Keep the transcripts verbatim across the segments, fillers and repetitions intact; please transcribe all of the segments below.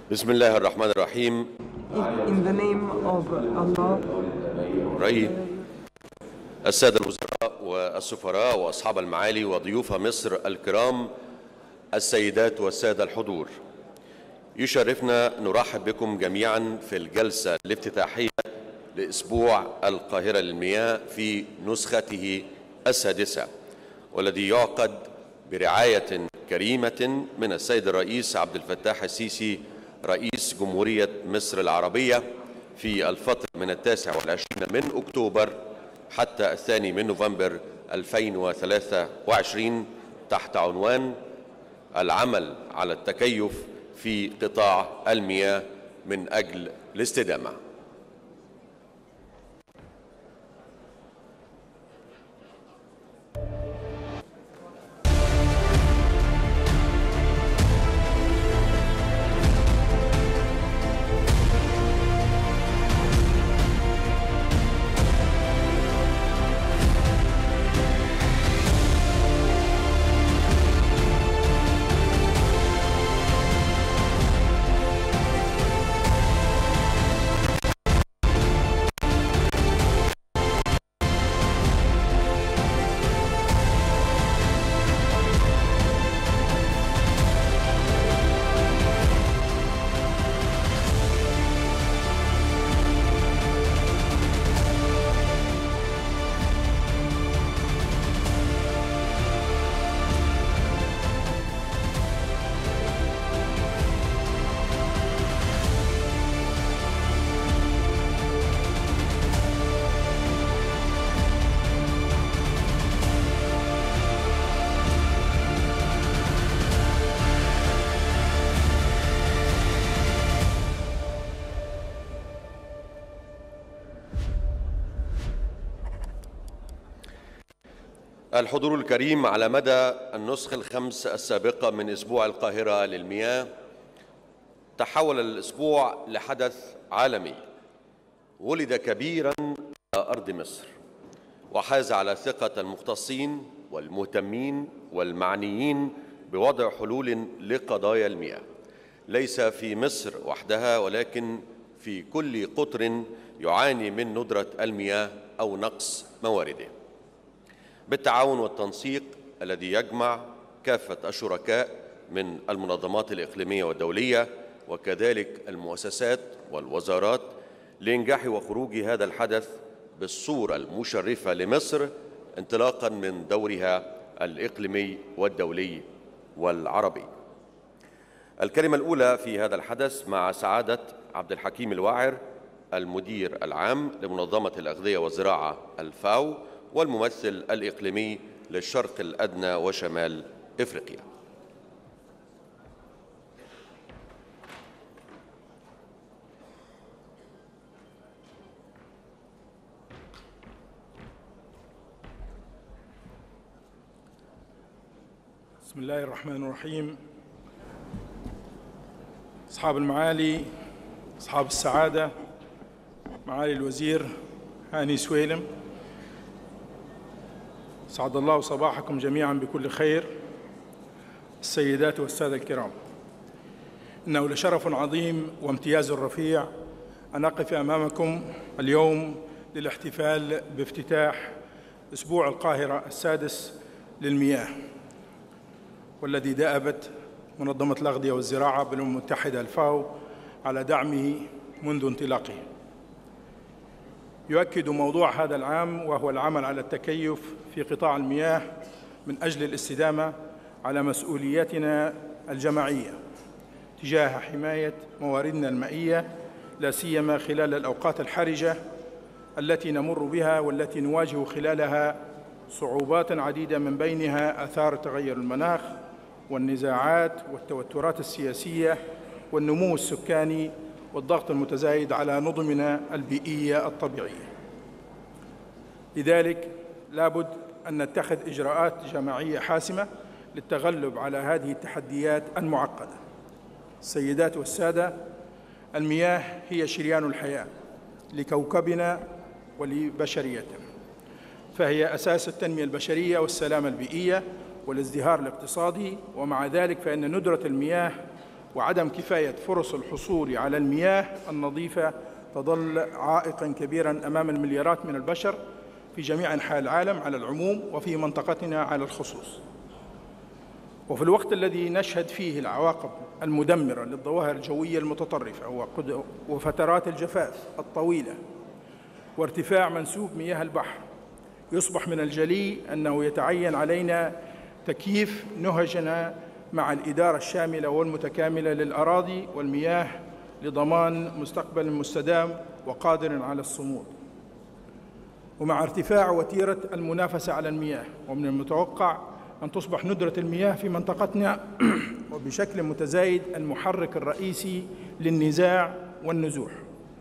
بسم الله الرحمن الرحيم. In the name of Allah. رئيس السادة الوزراء والسفراء وأصحاب المعالي وضيوف مصر الكرام، السيدات والسادة الحضور، يشرفنا نرحب بكم جميعا في الجلسة الافتتاحية لأسبوع القاهرة للمياه في نسخته السادسة، والذي يعقد برعاية كريمة من السيد الرئيس عبد الفتاح السيسي رئيس جمهورية مصر العربية في الفترة من التاسع والعشرين من أكتوبر حتى الثاني من نوفمبر ألفين وثلاثة وعشرين تحت عنوان العمل على التكيف في قطاع المياه من أجل الاستدامة. الحضور الكريم، على مدى النسخ الخمس السابقة من أسبوع القاهرة للمياه تحول الأسبوع لحدث عالمي ولد كبيراً على أرض مصر، وحاز على ثقة المختصين والمهتمين والمعنيين بوضع حلول لقضايا المياه، ليس في مصر وحدها ولكن في كل قطر يعاني من ندرة المياه أو نقص موارده، بالتعاون والتنسيق الذي يجمع كافة الشركاء من المنظمات الإقليمية والدولية وكذلك المؤسسات والوزارات لإنجاح وخروج هذا الحدث بالصورة المشرفة لمصر انطلاقاً من دورها الإقليمي والدولي والعربي. الكلمة الأولى في هذا الحدث مع سعادة عبد الحكيم الواعر المدير العام لمنظمة الأغذية والزراعة الفاو والممثل الإقليمي للشرق الأدنى وشمال إفريقيا. بسم الله الرحمن الرحيم. أصحاب المعالي، أصحاب السعادة، معالي الوزير هاني سويلم، سعد الله صباحكم جميعاً بكل خير. السيدات والسادة الكرام، إنه لشرف عظيم وامتياز رفيع أن أقف أمامكم اليوم للاحتفال بافتتاح أسبوع القاهرة السادس للمياه، والذي دأبت منظمة الأغذية والزراعة بالأمم المتحدة الفاو على دعمه منذ انطلاقه. يؤكد موضوع هذا العام وهو العمل على التكيف في قطاع المياه من أجل الاستدامة على مسؤولياتنا الجماعية تجاه حماية مواردنا المائية، لا سيما خلال الأوقات الحرجة التي نمر بها والتي نواجه خلالها صعوبات عديدة، من بينها آثار تغير المناخ والنزاعات والتوترات السياسية والنمو السكاني والضغط المتزايد على نظمنا البيئية الطبيعية. لذلك لابد أن نتخذ إجراءات جماعية حاسمة للتغلب على هذه التحديات المعقدة. السيدات والسادة، المياه هي شريان الحياة لكوكبنا ولبشريتنا، فهي أساس التنمية البشرية والسلامة البيئية والازدهار الاقتصادي، ومع ذلك فإن ندرة المياه وعدم كفاية فرص الحصول على المياه النظيفة تظل عائقاً كبيراً أمام المليارات من البشر في جميع أنحاء العالم على العموم وفي منطقتنا على الخصوص. وفي الوقت الذي نشهد فيه العواقب المدمرة للظواهر الجوية المتطرفة وفترات الجفاف الطويلة وارتفاع منسوب مياه البحر، يصبح من الجلي أنه يتعين علينا تكييف نهجنا مع الإدارة الشاملة والمتكاملة للأراضي والمياه لضمان مستقبل مستدام وقادر على الصمود. ومع ارتفاع وتيرة المنافسة على المياه، ومن المتوقع أن تصبح ندرة المياه في منطقتنا وبشكل متزايد المحرك الرئيسي للنزاع والنزوح.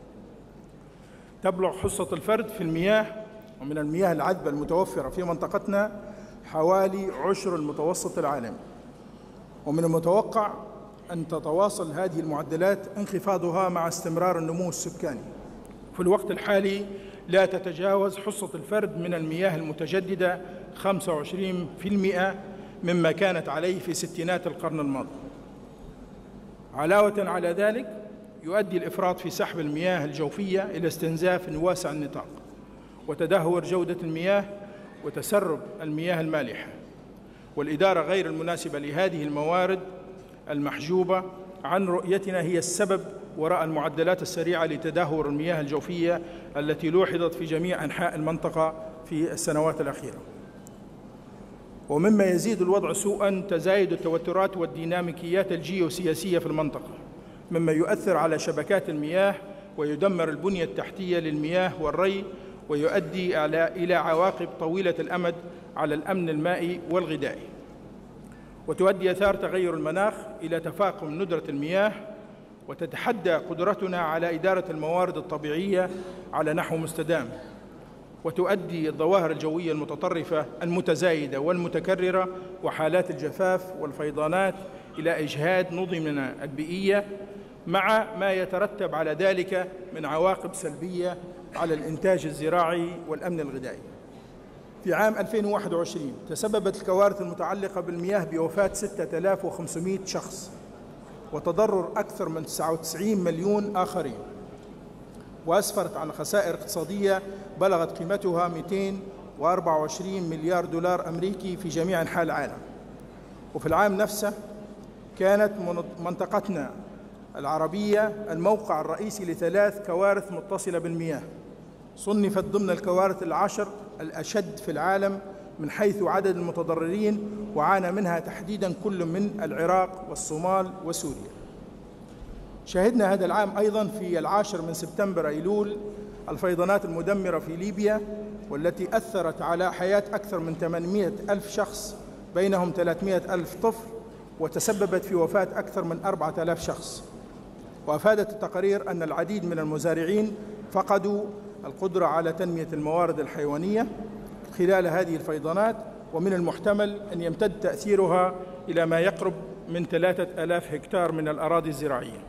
تبلغ حصة الفرد في المياه ومن المياه العذبة المتوفرة في منطقتنا حوالي عشر المتوسط العالمي، ومن المتوقع أن تتواصل هذه المعدلات انخفاضها مع استمرار النمو السكاني. في الوقت الحالي لا تتجاوز حصة الفرد من المياه المتجددة خمسة وعشرين بالمئة مما كانت عليه في ستينات القرن الماضي. علاوة على ذلك، يؤدي الإفراط في سحب المياه الجوفية إلى استنزاف واسع النطاق وتدهور جودة المياه وتسرب المياه المالحة، والإدارة غير المناسبة لهذه الموارد المحجوبة عن رؤيتنا هي السبب وراء المعدلات السريعة لتدهور المياه الجوفية التي لوحظت في جميع أنحاء المنطقة في السنوات الأخيرة. ومما يزيد الوضع سوءاً تزايد التوترات والديناميكيات الجيوسياسية في المنطقة، مما يؤثر على شبكات المياه ويدمر البنية التحتية للمياه والري، ويؤدي إلى عواقب طويلة الأمد على الأمن المائي والغذائي. وتؤدي آثار تغير المناخ إلى تفاقم ندرة المياه، وتتحدى قدرتنا على إدارة الموارد الطبيعية على نحو مستدام، وتؤدي الظواهر الجوية المتطرفة المتزايدة والمتكررة وحالات الجفاف والفيضانات إلى إجهاد نظمنا البيئية، مع ما يترتب على ذلك من عواقب سلبية على الإنتاج الزراعي والأمن الغذائي. في عام ألفين وواحد وعشرين تسببت الكوارث المتعلقة بالمياه بوفاة ستة آلاف وخمسمائة شخص وتضرر أكثر من تسعة وتسعين مليون آخرين، وأسفرت عن خسائر اقتصادية بلغت قيمتها مئتين وأربعة وعشرين مليار دولار أمريكي في جميع أنحاء العالم. وفي العام نفسه كانت منطقتنا العربية الموقع الرئيسي لثلاث كوارث متصلة بالمياه، صنفت ضمن الكوارث العشر الأشد في العالم من حيث عدد المتضررين، وعانى منها تحديداً كل من العراق والصومال وسوريا. شهدنا هذا العام أيضاً في العاشر من سبتمبر أيلول الفيضانات المدمرة في ليبيا، والتي أثرت على حياة أكثر من ثمانمائة ألف شخص بينهم ثلاثمائة ألف طفل، وتسببت في وفاة أكثر من أربعة آلاف شخص. وأفادت التقارير أن العديد من المزارعين فقدوا القدرة على تنمية الموارد الحيوانية خلال هذه الفيضانات، ومن المحتمل أن يمتد تأثيرها إلى ما يقرب من ثلاثة آلاف هكتار من الأراضي الزراعية.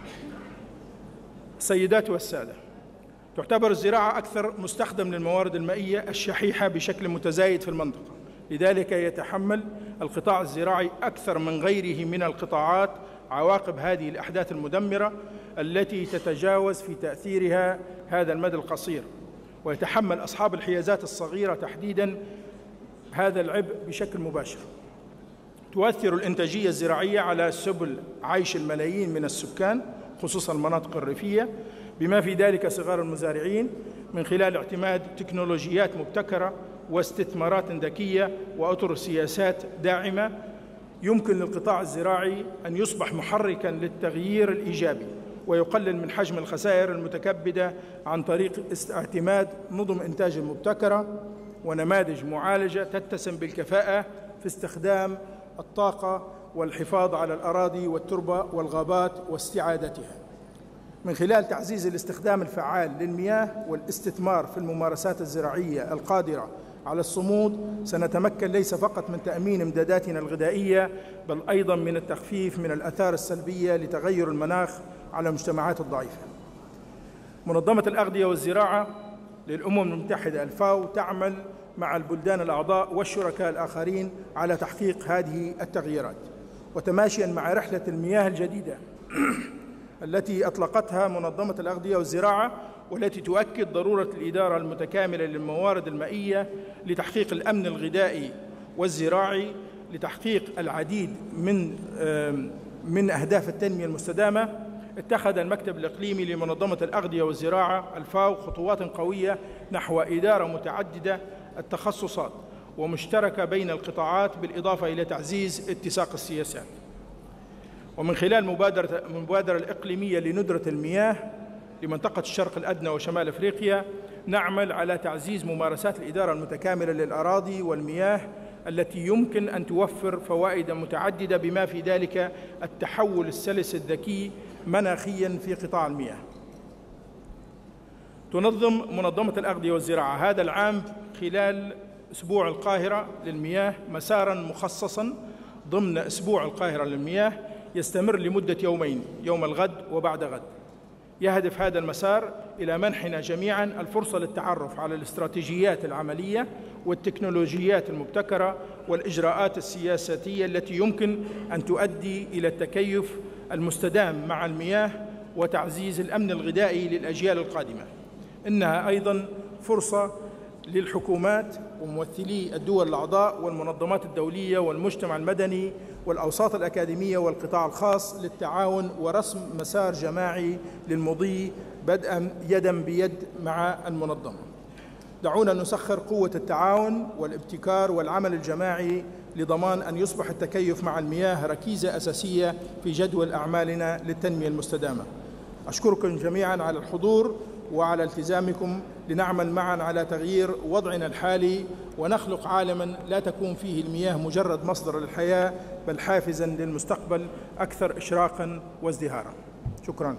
السيدات والسادة، تعتبر الزراعة أكثر مستخدم للموارد المائية الشحيحة بشكل متزايد في المنطقة، لذلك يتحمل القطاع الزراعي أكثر من غيره من القطاعات عواقب هذه الأحداث المدمرة التي تتجاوز في تأثيرها هذا المدى القصير، ويتحمل أصحاب الحيازات الصغيرة تحديداً هذا العبء بشكل مباشر. تؤثر الإنتاجية الزراعية على سبل عيش الملايين من السكان خصوصاً المناطق الريفية، بما في ذلك صغار المزارعين، من خلال اعتماد تكنولوجيات مبتكرة واستثمارات ذكية وأطر سياسات داعمة. يمكن للقطاع الزراعي أن يصبح محركاً للتغيير الإيجابي ويقلل من حجم الخسائر المتكبدة عن طريق اعتماد نظم إنتاج مبتكرة ونماذج معالجة تتسم بالكفاءة في استخدام الطاقة والحفاظ على الأراضي والتربة والغابات واستعادتها، من خلال تعزيز الاستخدام الفعال للمياه والاستثمار في الممارسات الزراعية القادرة على الصمود. سنتمكن ليس فقط من تأمين إمداداتنا الغذائية، بل أيضاً من التخفيف من الآثار السلبية لتغير المناخ على المجتمعات الضعيفة. منظمة الأغذية والزراعة للأمم المتحدة الفاو تعمل مع البلدان الأعضاء والشركاء الآخرين على تحقيق هذه التغييرات، وتماشيا مع رحلة المياه الجديدة التي أطلقتها منظمة الأغذية والزراعة، والتي تؤكد ضرورة الإدارة المتكاملة للموارد المائية لتحقيق الأمن الغذائي والزراعي، لتحقيق العديد من من أهداف التنمية المستدامة. اتخذ المكتب الإقليمي لمنظمة الأغذية والزراعة الفاو خطوات قوية نحو إدارة متعددة التخصصات ومشتركة بين القطاعات، بالإضافة إلى تعزيز اتساق السياسات. ومن خلال مبادرة المبادرة الإقليمية لندرة المياه لمنطقة الشرق الأدنى وشمال أفريقيا، نعمل على تعزيز ممارسات الإدارة المتكاملة للأراضي والمياه التي يمكن أن توفر فوائد متعددة، بما في ذلك التحول السلس الذكي مناخياً في قطاع المياه. تنظم منظمة الأغذية والزراعة هذا العام خلال أسبوع القاهرة للمياه مساراً مخصصاً ضمن أسبوع القاهرة للمياه يستمر لمدة يومين، يوم الغد وبعد غد. يهدف هذا المسار إلى منحنا جميعاً الفرصة للتعرف على الاستراتيجيات العملية والتكنولوجيات المبتكرة والإجراءات السياسية التي يمكن أن تؤدي إلى التكيف المستدام مع المياه وتعزيز الأمن الغذائي للأجيال القادمة. إنها أيضاً فرصة للحكومات وممثلي الدول الأعضاء والمنظمات الدولية والمجتمع المدني والأوساط الأكاديمية والقطاع الخاص للتعاون ورسم مسار جماعي للمضي بدءاً يداً بيد مع المنظمة. دعونا نسخر قوة التعاون والابتكار والعمل الجماعي لضمان أن يصبح التكيف مع المياه ركيزة أساسية في جدول أعمالنا للتنمية المستدامة. أشكركم جميعاً على الحضور وعلى التزامكم لنعمل معاً على تغيير وضعنا الحالي ونخلق عالماً لا تكون فيه المياه مجرد مصدر للحياة، بل حافزاً للمستقبل أكثر إشراقاً وازدهاراً. شكراً.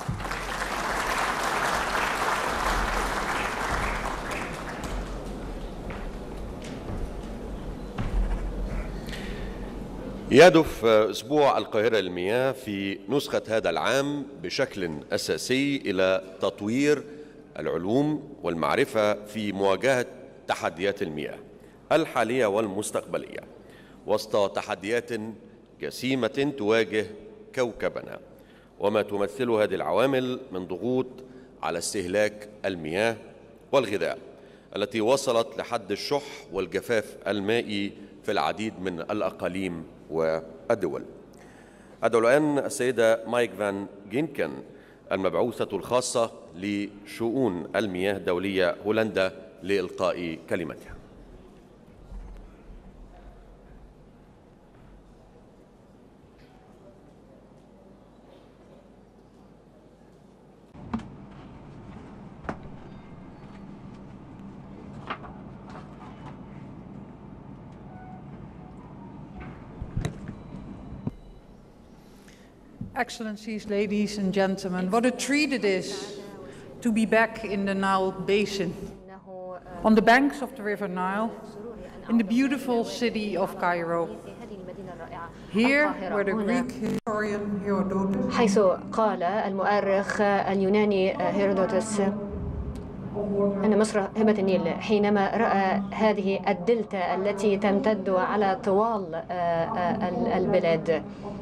يهدف أسبوع القاهرة للمياه في نسخة هذا العام بشكل أساسي إلى تطوير العلوم والمعرفة في مواجهة تحديات المياه الحالية والمستقبلية وسط تحديات جسيمة تواجه كوكبنا، وما تمثله هذه العوامل من ضغوط على استهلاك المياه والغذاء التي وصلت لحد الشح والجفاف المائي في العديد من الأقاليم والدول. أدعو الآن السيدة مايك فان جينكن المبعوثة الخاصة لشؤون المياه الدولية هولندا لإلقاء كلمتها. Excellencies, ladies and gentlemen, what a treat it is to be back in the Nile Basin, on the banks of the River Nile, in the beautiful city of Cairo, here where the Greek historian Herodotus حيث قال المؤرخ اليوناني هيرودوتس أن مصر هبة النيل حينما رأى هذه الدلتا التي تمتد على طوال البلاد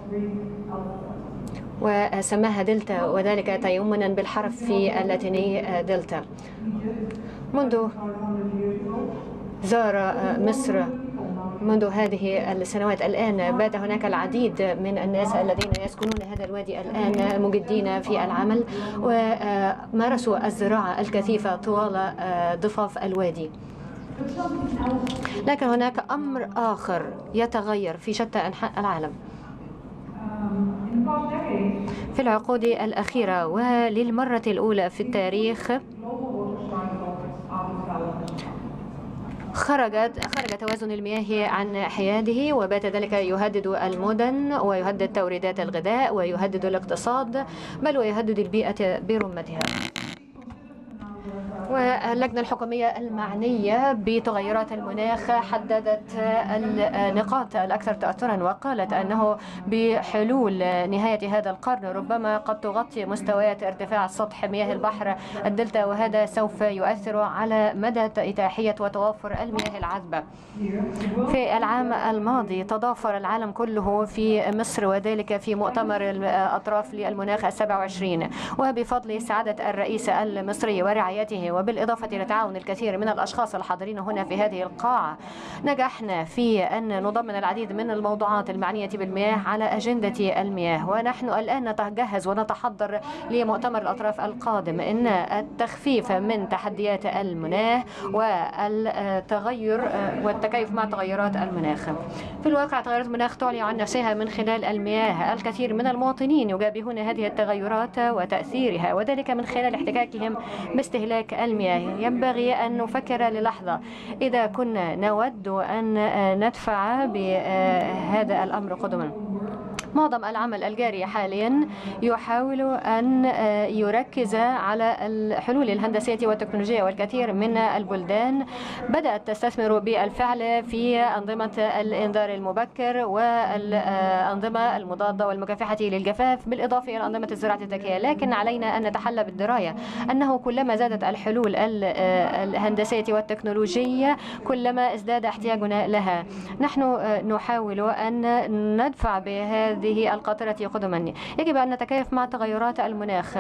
وسماها دلتا، وذلك تيمنا بالحرف في اللاتيني دلتا. منذ زار مصر منذ هذه السنوات الآن بات هناك العديد من الناس الذين يسكنون هذا الوادي الآن مجدين في العمل ومارسوا الزراعة الكثيفة طوال ضفاف الوادي. لكن هناك أمر آخر يتغير في شتى أنحاء العالم في العقود الأخيرة، وللمرة الأولى في التاريخ خرجت خرج توازن المياه عن حياده، وبات ذلك يهدد المدن ويهدد توريدات الغذاء ويهدد الاقتصاد، بل ويهدد البيئة برمتها. واللجنة الحكومية المعنية بتغيرات المناخ حددت النقاط الأكثر تأثرا وقالت أنه بحلول نهاية هذا القرن ربما قد تغطي مستويات ارتفاع سطح مياه البحر الدلتا، وهذا سوف يؤثر على مدى إتاحية وتوفر المياه العذبة. في العام الماضي تضافر العالم كله في مصر وذلك في مؤتمر الأطراف للمناخ السابع والعشرين، وبفضل سعادة الرئيس المصري ورعايته وبالإضافة إلى تعاون الكثير من الأشخاص الحاضرين هنا في هذه القاعة نجحنا في أن نضمن العديد من الموضوعات المعنية بالمياه على أجندة المياه. ونحن الآن نتجهز ونتحضر لمؤتمر الأطراف القادم، إن التخفيف من تحديات المناخ والتغير والتكيف مع تغيرات المناخ. في الواقع تغيرات المناخ تعلن عن نفسها من خلال المياه. الكثير من المواطنين يجابهون هذه التغيرات وتأثيرها، وذلك من خلال احتكاكهم باستهلاك المياه. ينبغي أن نفكر للحظة إذا كنا نود أن ندفع بهذا الأمر قدما. معظم العمل الجاري حاليا يحاول أن يركز على الحلول الهندسية والتكنولوجية، والكثير من البلدان بدأت تستثمر بالفعل في أنظمة الإنذار المبكر والأنظمة المضادة والمكافحة للجفاف بالإضافة إلى أنظمة الزراعة الذكية. لكن علينا أن نتحلى بالدراية أنه كلما زادت الحلول الهندسية والتكنولوجية كلما ازداد احتياجنا لها. نحن نحاول أن ندفع بهذه القاطرة قدما. يجب أن نتكيف مع تغيرات المناخ،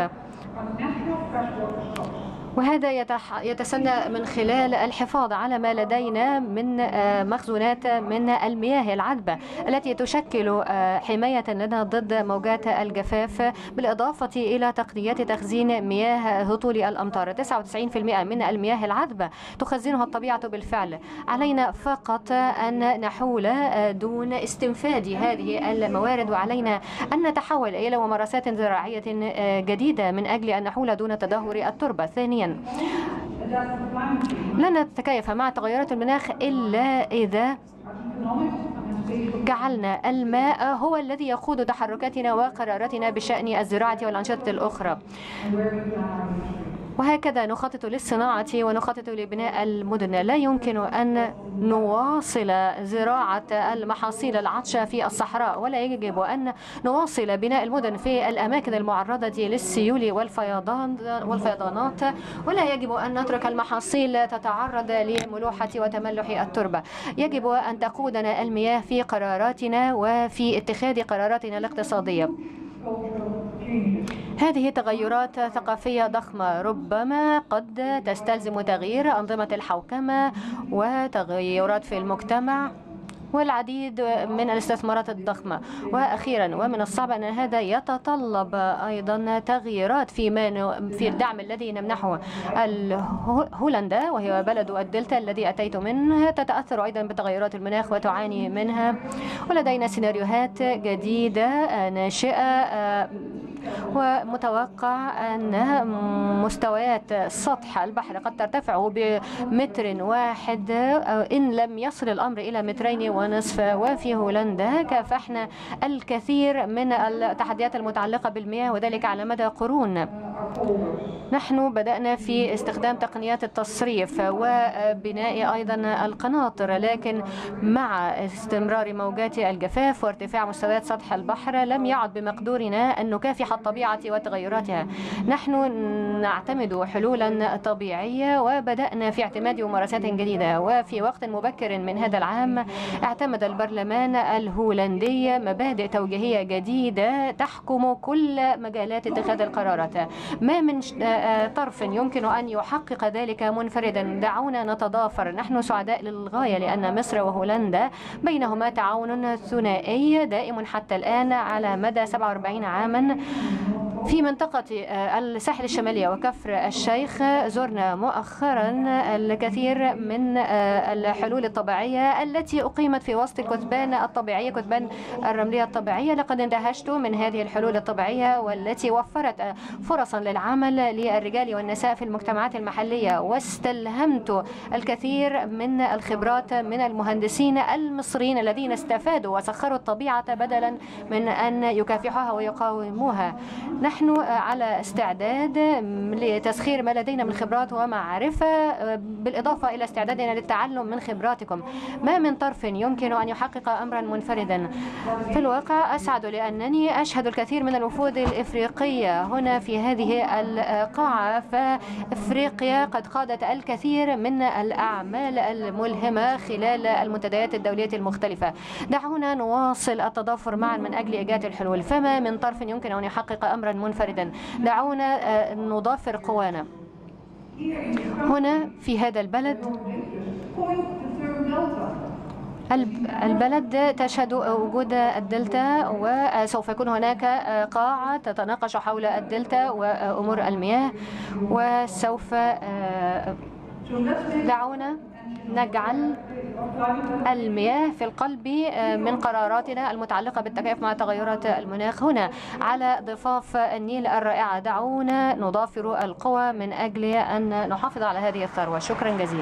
وهذا يتسنى من خلال الحفاظ على ما لدينا من مخزونات من المياه العذبة التي تشكل حماية لنا ضد موجات الجفاف، بالإضافة إلى تقنيات تخزين مياه هطول الأمطار. تسعة وتسعين بالمئة من المياه العذبة تخزنها الطبيعة بالفعل. علينا فقط أن نحول دون استنفاد هذه الموارد، وعلينا أن نتحول إلى ممارسات زراعية جديدة من أجل أن نحول دون تدهور التربة. ثانيا، لن نتكيف مع تغيرات المناخ إلا إذا جعلنا الماء هو الذي يقود تحركاتنا وقراراتنا بشأن الزراعة والأنشطة الأخرى. وهكذا نخطط للصناعة ونخطط لبناء المدن. لا يمكن أن نواصل زراعة المحاصيل العطشة في الصحراء، ولا يجب أن نواصل بناء المدن في الأماكن المعرضة للسيول والفيضان والفيضانات، ولا يجب أن نترك المحاصيل تتعرض لملوحة وتملح التربة. يجب أن تقودنا المياه في قراراتنا وفي اتخاذ قراراتنا الاقتصادية. هذه تغيرات ثقافية ضخمة ربما قد تستلزم تغيير أنظمة الحوكمة وتغيرات في المجتمع والعديد من الاستثمارات الضخمة. وأخيرا، ومن الصعب أن هذا يتطلب أيضا تغييرات في في الدعم الذي نمنحه. هولندا وهي بلد الدلتا الذي أتيت منه تتأثر أيضا بتغيرات المناخ وتعاني منها، ولدينا سيناريوهات جديدة ناشئة، ومتوقع أن مستويات سطح البحر قد ترتفع بمتر واحد إن لم يصل الأمر إلى مترين ونصف. وفي هولندا كافحنا الكثير من التحديات المتعلقة بالمياه، وذلك على مدى قرون. نحن بدأنا في استخدام تقنيات التصريف وبناء أيضا القناطر، لكن مع استمرار موجات الجفاف وارتفاع مستويات سطح البحر لم يعد بمقدورنا أن نكافح الطبيعة وتغيراتها. نحن نعتمد حلولا طبيعية، وبدأنا في اعتماد ممارسات جديدة. وفي وقت مبكر من هذا العام اعتمد البرلمان الهولندي مبادئ توجيهية جديدة تحكم كل مجالات اتخاذ القرارات. ما من طرف يمكن أن يحقق ذلك منفردا. دعونا نتضافر. نحن سعداء للغاية لأن مصر وهولندا بينهما تعاون ثنائي دائم حتى الآن على مدى سبعة وأربعين عاما. في منطقة الساحل الشمالية وكفر الشيخ زرنا مؤخرا الكثير من الحلول الطبيعية التي أقيمت في وسط الكثبان الطبيعية، كثبان الرملية الطبيعية. لقد اندهشت من هذه الحلول الطبيعية والتي وفرت فرصا للعمل للرجال والنساء في المجتمعات المحلية، واستلهمت الكثير من الخبرات من المهندسين المصريين الذين استفادوا وسخروا الطبيعة بدلا من أن يكافحوها ويقاوموها. نحن نحن على استعداد لتسخير ما لدينا من خبرات ومعرفة بالإضافة إلى استعدادنا للتعلم من خبراتكم. ما من طرف يمكن أن يحقق أمرا منفردا. في الواقع أسعد لأنني أشهد الكثير من الوفود الإفريقية هنا في هذه القاعة، فإفريقيا قد قادت الكثير من الأعمال الملهمة خلال المنتديات الدولية المختلفة. دعونا نواصل التضافر معا من أجل إيجاد الحلول. فما من طرف يمكن أن يحقق أمرا منفردا. دعونا نضافر قوانا. هنا في هذا البلد البلد تشهد وجود الدلتا، وسوف يكون هناك قاعة تتناقش حول الدلتا وأمور المياه، وسوف دعونا نجعل المياه في القلب من قراراتنا المتعلقة بالتكيف مع تغيرات المناخ هنا على ضفاف النيل الرائعة. دعونا نضافر القوى من أجل أن نحافظ على هذه الثروة. شكرا جزيلا.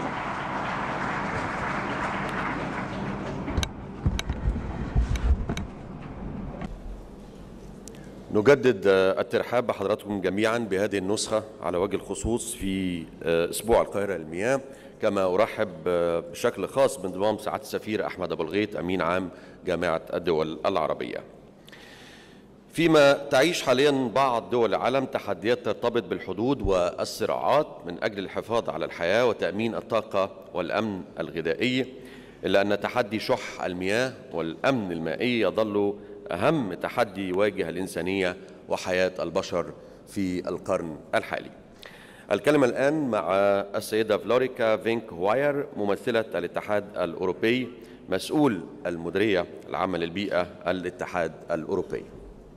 نجدد الترحاب بحضراتكم جميعا بهذه النسخة على وجه الخصوص في أسبوع القاهرة للمياه، كما أرحب بشكل خاص بانضمام سعادة السفير أحمد أبو الغيط أمين عام جامعة الدول العربية. فيما تعيش حاليا بعض دول العالم تحديات ترتبط بالحدود والصراعات من أجل الحفاظ على الحياة وتأمين الطاقة والأمن الغذائي، إلا أن تحدي شح المياه والأمن المائي يظل أهم تحدي يواجه الإنسانية وحياة البشر في القرن الحالي. الكلمة الآن مع السيدة فلوريكا فينك هواير ممثلة الاتحاد الأوروبي مسؤول المديرية العامة للبيئة الاتحاد الأوروبي.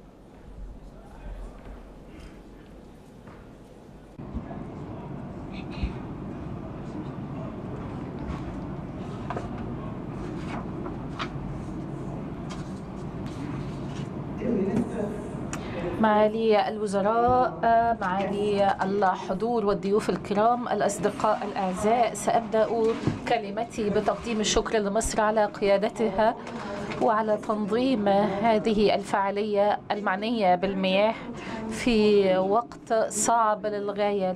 معالي الوزراء، معالي الحضور والضيوف الكرام، الأصدقاء الأعزاء، سأبدأ كلمتي بتقديم الشكر لمصر على قيادتها وعلى تنظيم هذه الفعالية المعنية بالمياه في وقت صعب للغاية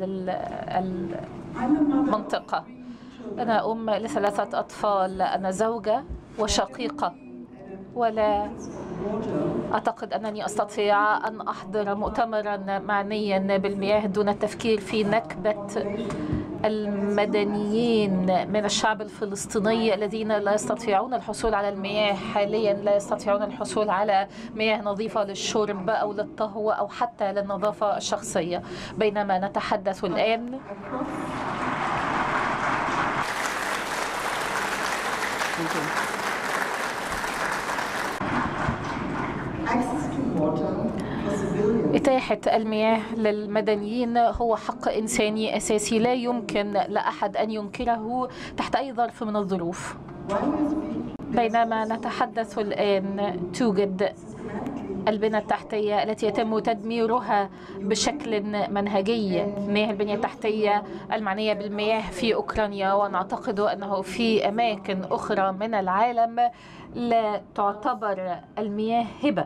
للمنطقة. أنا أم لثلاثة أطفال، أنا زوجة وشقيقة، ولا أعتقد أنني أستطيع أن أحضر مؤتمرا معنيا بالمياه دون التفكير في نكبة المدنيين من الشعب الفلسطيني الذين لا يستطيعون الحصول على المياه حاليا، لا يستطيعون الحصول على مياه نظيفة للشرب أو للطهو أو حتى للنظافة الشخصية. بينما نتحدث الآن إتاحة المياه للمدنيين هو حق إنساني أساسي لا يمكن لأحد أن ينكره تحت أي ظرف من الظروف. بينما نتحدث الآن توجد البنى التحتية التي يتم تدميرها بشكل منهجي، مياه البنية التحتية المعنية بالمياه في أوكرانيا، ونعتقد أنه في أماكن أخرى من العالم لا تعتبر المياه هبة.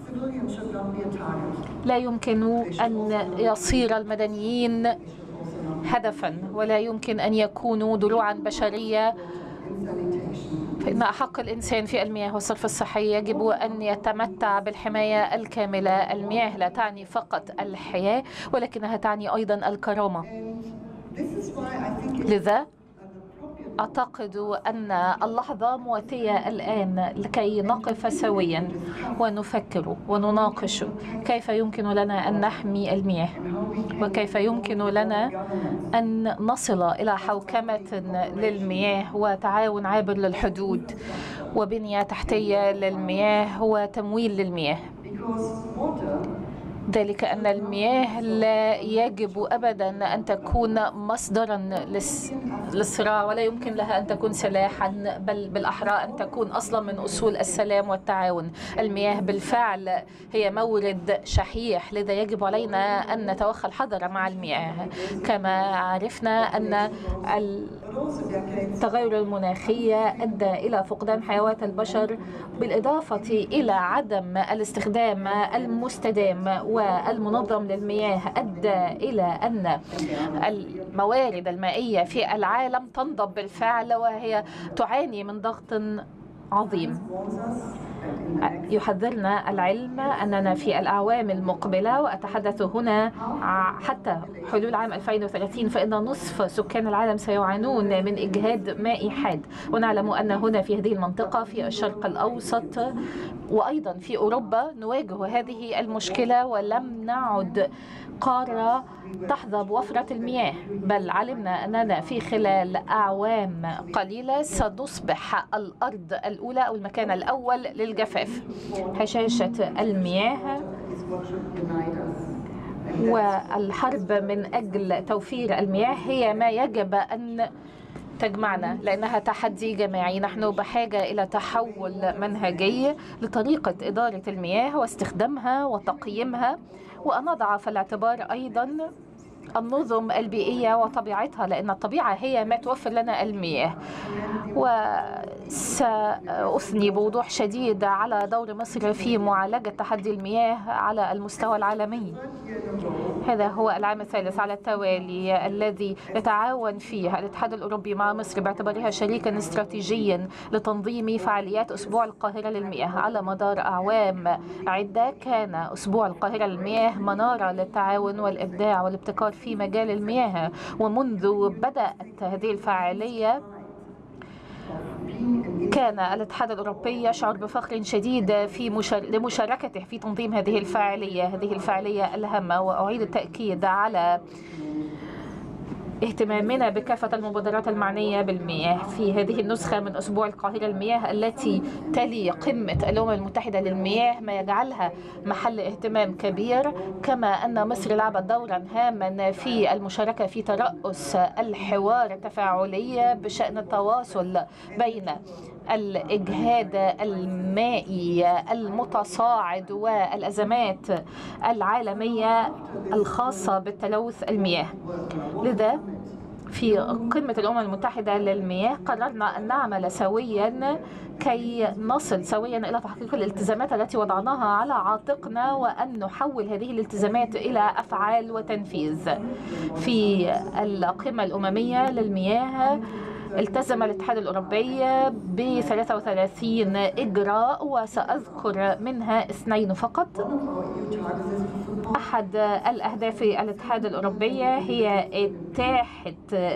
لا يمكن أن يصير المدنيين هدفا، ولا يمكن أن يكونوا دروعا بشرية، فإن أحق الإنسان في المياه والصرف الصحي يجب أن يتمتع بالحماية الكاملة. المياه لا تعني فقط الحياة ولكنها تعني أيضا الكرامة. لذا أعتقد أن اللحظة مواتية الآن لكي نقف سويا ونفكر ونناقش كيف يمكن لنا أن نحمي المياه، وكيف يمكن لنا أن نصل إلى حوكمة للمياه وتعاون عابر للحدود وبنية تحتية للمياه وتمويل للمياه. ذلك أن المياه لا يجب أبدا أن تكون مصدرا للصراع، ولا يمكن لها أن تكون سلاحا، بل بالأحرى أن تكون أصلا من أصول السلام والتعاون. المياه بالفعل هي مورد شحيح، لذا يجب علينا أن نتوخى الحذر مع المياه. كما عرفنا أن التغير المناخي أدى إلى فقدان حيوات البشر، بالإضافة إلى عدم الاستخدام المستدام والمنظم للمياه أدى إلى أن الموارد المائية في العالم تنضب بالفعل وهي تعاني من ضغط عظيم. يحذرنا العلم أننا في الأعوام المقبلة، وأتحدث هنا حتى حلول عام ألفين وثلاثين، فإن نصف سكان العالم سيعانون من إجهاد مائي حاد. ونعلم أن هنا في هذه المنطقة في الشرق الأوسط وأيضا في أوروبا نواجه هذه المشكلة، ولم نعد قارة تحظى بوفرة المياه، بل علمنا أننا في خلال أعوام قليلة سنصبح الأرض الأولى أو المكان الأول للجفاف. هشاشة المياه والحرب من أجل توفير المياه هي ما يجب أن تجمعنا، لأنها تحدي جماعي. نحن بحاجة إلى تحول منهجي لطريقة إدارة المياه واستخدامها وتقييمها، وأن نضع في الاعتبار أيضا النظم البيئية وطبيعتها، لأن الطبيعة هي ما توفر لنا المياه. وسأثني بوضوح شديد على دور مصر في معالجة تحدي المياه على المستوى العالمي. هذا هو العام الثالث على التوالي الذي يتعاون فيه الاتحاد الأوروبي مع مصر باعتبارها شريكا استراتيجيا لتنظيم فعاليات أسبوع القاهرة للمياه. على مدار أعوام عدة كان أسبوع القاهرة للمياه منارة للتعاون والإبداع والابتكار في مجال المياه، ومنذ بدأت هذه الفعالية كان الاتحاد الأوروبي يشعر بفخر شديد في مشار... لمشاركته في تنظيم هذه الفعالية هذه الفعالية الهامة. وأعيد التأكيد على اهتمامنا بكافة المبادرات المعنية بالمياه في هذه النسخة من أسبوع القاهرة للمياه التي تلي قمة الأمم المتحدة للمياه، ما يجعلها محل اهتمام كبير. كما أن مصر لعبت دورا هاما في المشاركة في ترأس الحوار التفاعلي بشأن التواصل بين الإجهاد المائي المتصاعد والأزمات العالمية الخاصة بالتلوث المياه. لذا في قمة الأمم المتحدة للمياه قررنا أن نعمل سويا كي نصل سويا إلى تحقيق الالتزامات التي وضعناها على عاتقنا، وأن نحول هذه الالتزامات إلى أفعال وتنفيذ. في القمة الأممية للمياه التزم الاتحاد الأوروبي ب ثلاثة وثلاثين إجراء، وسأذكر منها اثنين فقط. أحد الأهداف الاتحاد الأوروبي هي إتاحة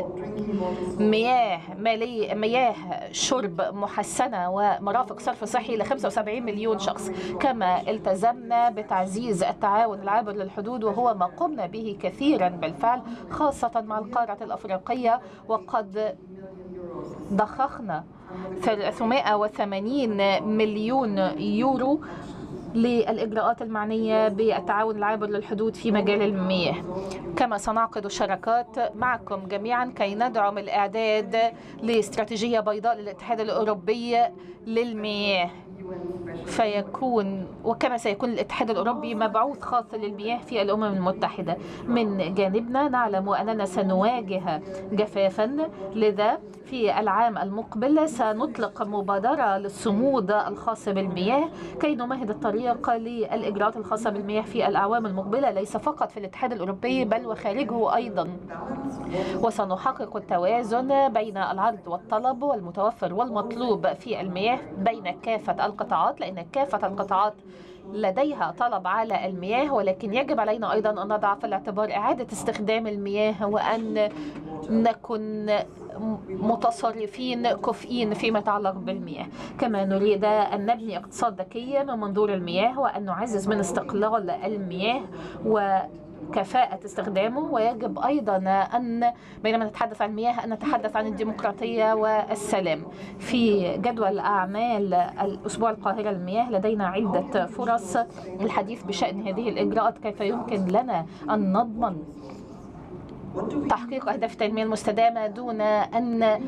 مياه مالية مياه شرب محسنة ومرافق صرف صحي ل خمسة وسبعين مليون شخص. كما التزمنا بتعزيز التعاون العابر للحدود، وهو ما قمنا به كثيرا بالفعل خاصة مع القارة الأفريقية، وقد ضخخنا ثلاثمائة وثمانين مليون يورو للإجراءات المعنية بالتعاون العابر للحدود في مجال المياه. كما سنعقد شراكات معكم جميعا كي ندعم الإعداد لاستراتيجية بيضاء للاتحاد الأوروبي للمياه، فيكون وكما سيكون الاتحاد الأوروبي مبعوث خاص للمياه في الأمم المتحدة. من جانبنا نعلم أننا سنواجه جفافا، لذا في العام المقبل سنطلق مبادرة للصمود الخاص بالمياه كي نمهد الطريق للإجراءات الخاصة بالمياه في الأعوام المقبلة، ليس فقط في الاتحاد الأوروبي بل وخارجه أيضا. وسنحقق التوازن بين العرض والطلب والمتوفر والمطلوب في المياه بين كافة القطاعات، لأن كافة القطاعات لديها طلب على المياه، ولكن يجب علينا أيضا أن نضع في الاعتبار إعادة استخدام المياه، وأن نكون متصرفين كفءين فيما يتعلق بالمياه. كما نريد أن نبني اقتصاد ذكي من منظور المياه، وأن نعزز من استقلال المياه و كفاءة استخدامه. ويجب أيضا أن بينما نتحدث عن المياه أن نتحدث عن الديمقراطية والسلام. في جدول أعمال الأسبوع القاهرة للمياه لدينا عدة فرص للحديث بشأن هذه الإجراءات، كيف يمكن لنا أن نضمن تحقيق أهداف التنمية المستدامة دون أن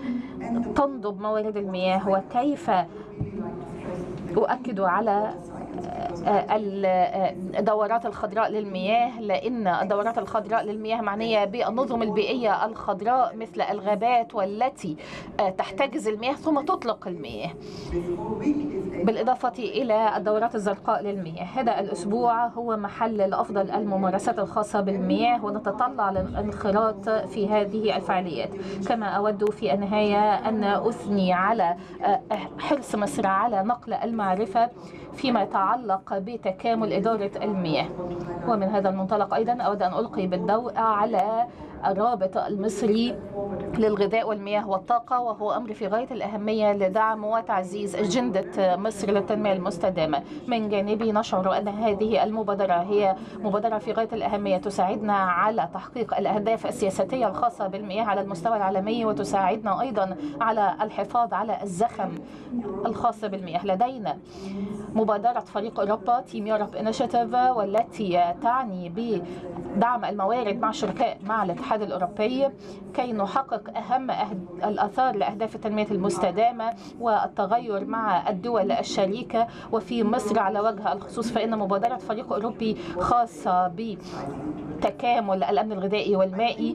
تنضب موارد المياه، وكيف أؤكد على الدورات الخضراء للمياه، لأن الدورات الخضراء للمياه معنية بالنظم البيئية الخضراء مثل الغابات والتي تحتجز المياه ثم تطلق المياه، بالإضافة إلى الدورات الزرقاء للمياه. هذا الأسبوع هو محل لأفضل الممارسات الخاصة بالمياه، ونتطلع للانخراط في هذه الفعاليات. كما أود في النهاية أن أثني على حرص مصر على نقل المعرفة فيما يتعلق بتكامل إدارة المياه. ومن هذا المنطلق أيضا أود أن ألقي بالضوء على الرابط المصري للغذاء والمياه والطاقة، وهو أمر في غاية الأهمية لدعم وتعزيز أجندة مصر للتنمية المستدامة. من جانبي نشعر أن هذه المبادرة هي مبادرة في غاية الأهمية تساعدنا على تحقيق الأهداف السياسية الخاصة بالمياه على المستوى العالمي، وتساعدنا أيضا على الحفاظ على الزخم الخاص بالمياه. لدينا مبادرة فريق أوروبا تيم يوروب إنيشيتيف، والتي تعني بدعم الموارد مع شركاء مع الاتحاد الأوروبي كي نحقق أهم الآثار لأهداف التنمية المستدامة والتغير مع الدول الشريكة. وفي مصر على وجه الخصوص فإن مبادرة فريق أوروبي خاصة بتكامل الأمن الغذائي والمائي،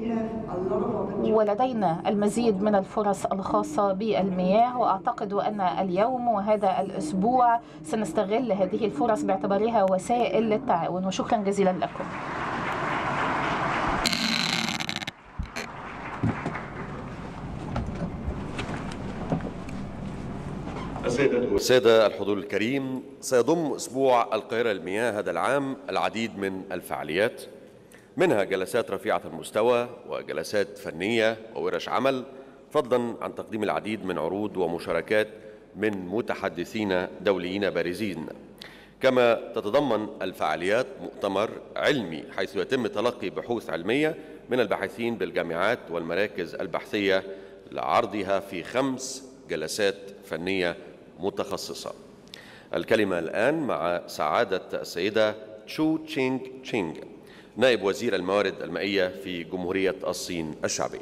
ولدينا المزيد من الفرص الخاصة بالمياه. وأعتقد أن اليوم وهذا الأسبوع سنستغل هذه الفرص باعتبارها وسائل للتعاون. وشكرا جزيلا لكم. السادة الحضور الكريم، سيضم أسبوع القاهرة للمياه هذا العام العديد من الفعاليات، منها جلسات رفيعة المستوى وجلسات فنية وورش عمل، فضلا عن تقديم العديد من عروض ومشاركات من متحدثين دوليين بارزين. كما تتضمن الفعاليات مؤتمر علمي حيث يتم تلقي بحوث علمية من الباحثين بالجامعات والمراكز البحثية لعرضها في خمس جلسات فنية متخصصة. الكلمة الآن مع سعادة السيدة تشو تشينغ تشينغ، نائب وزير الموارد المائية في جمهورية الصين الشعبية.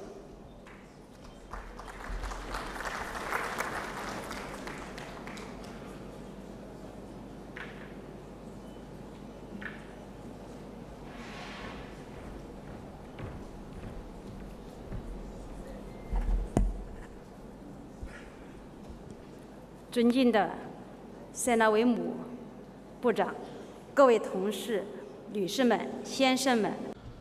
尊敬的塞纳维姆部长、各位同事、女士们、先生们，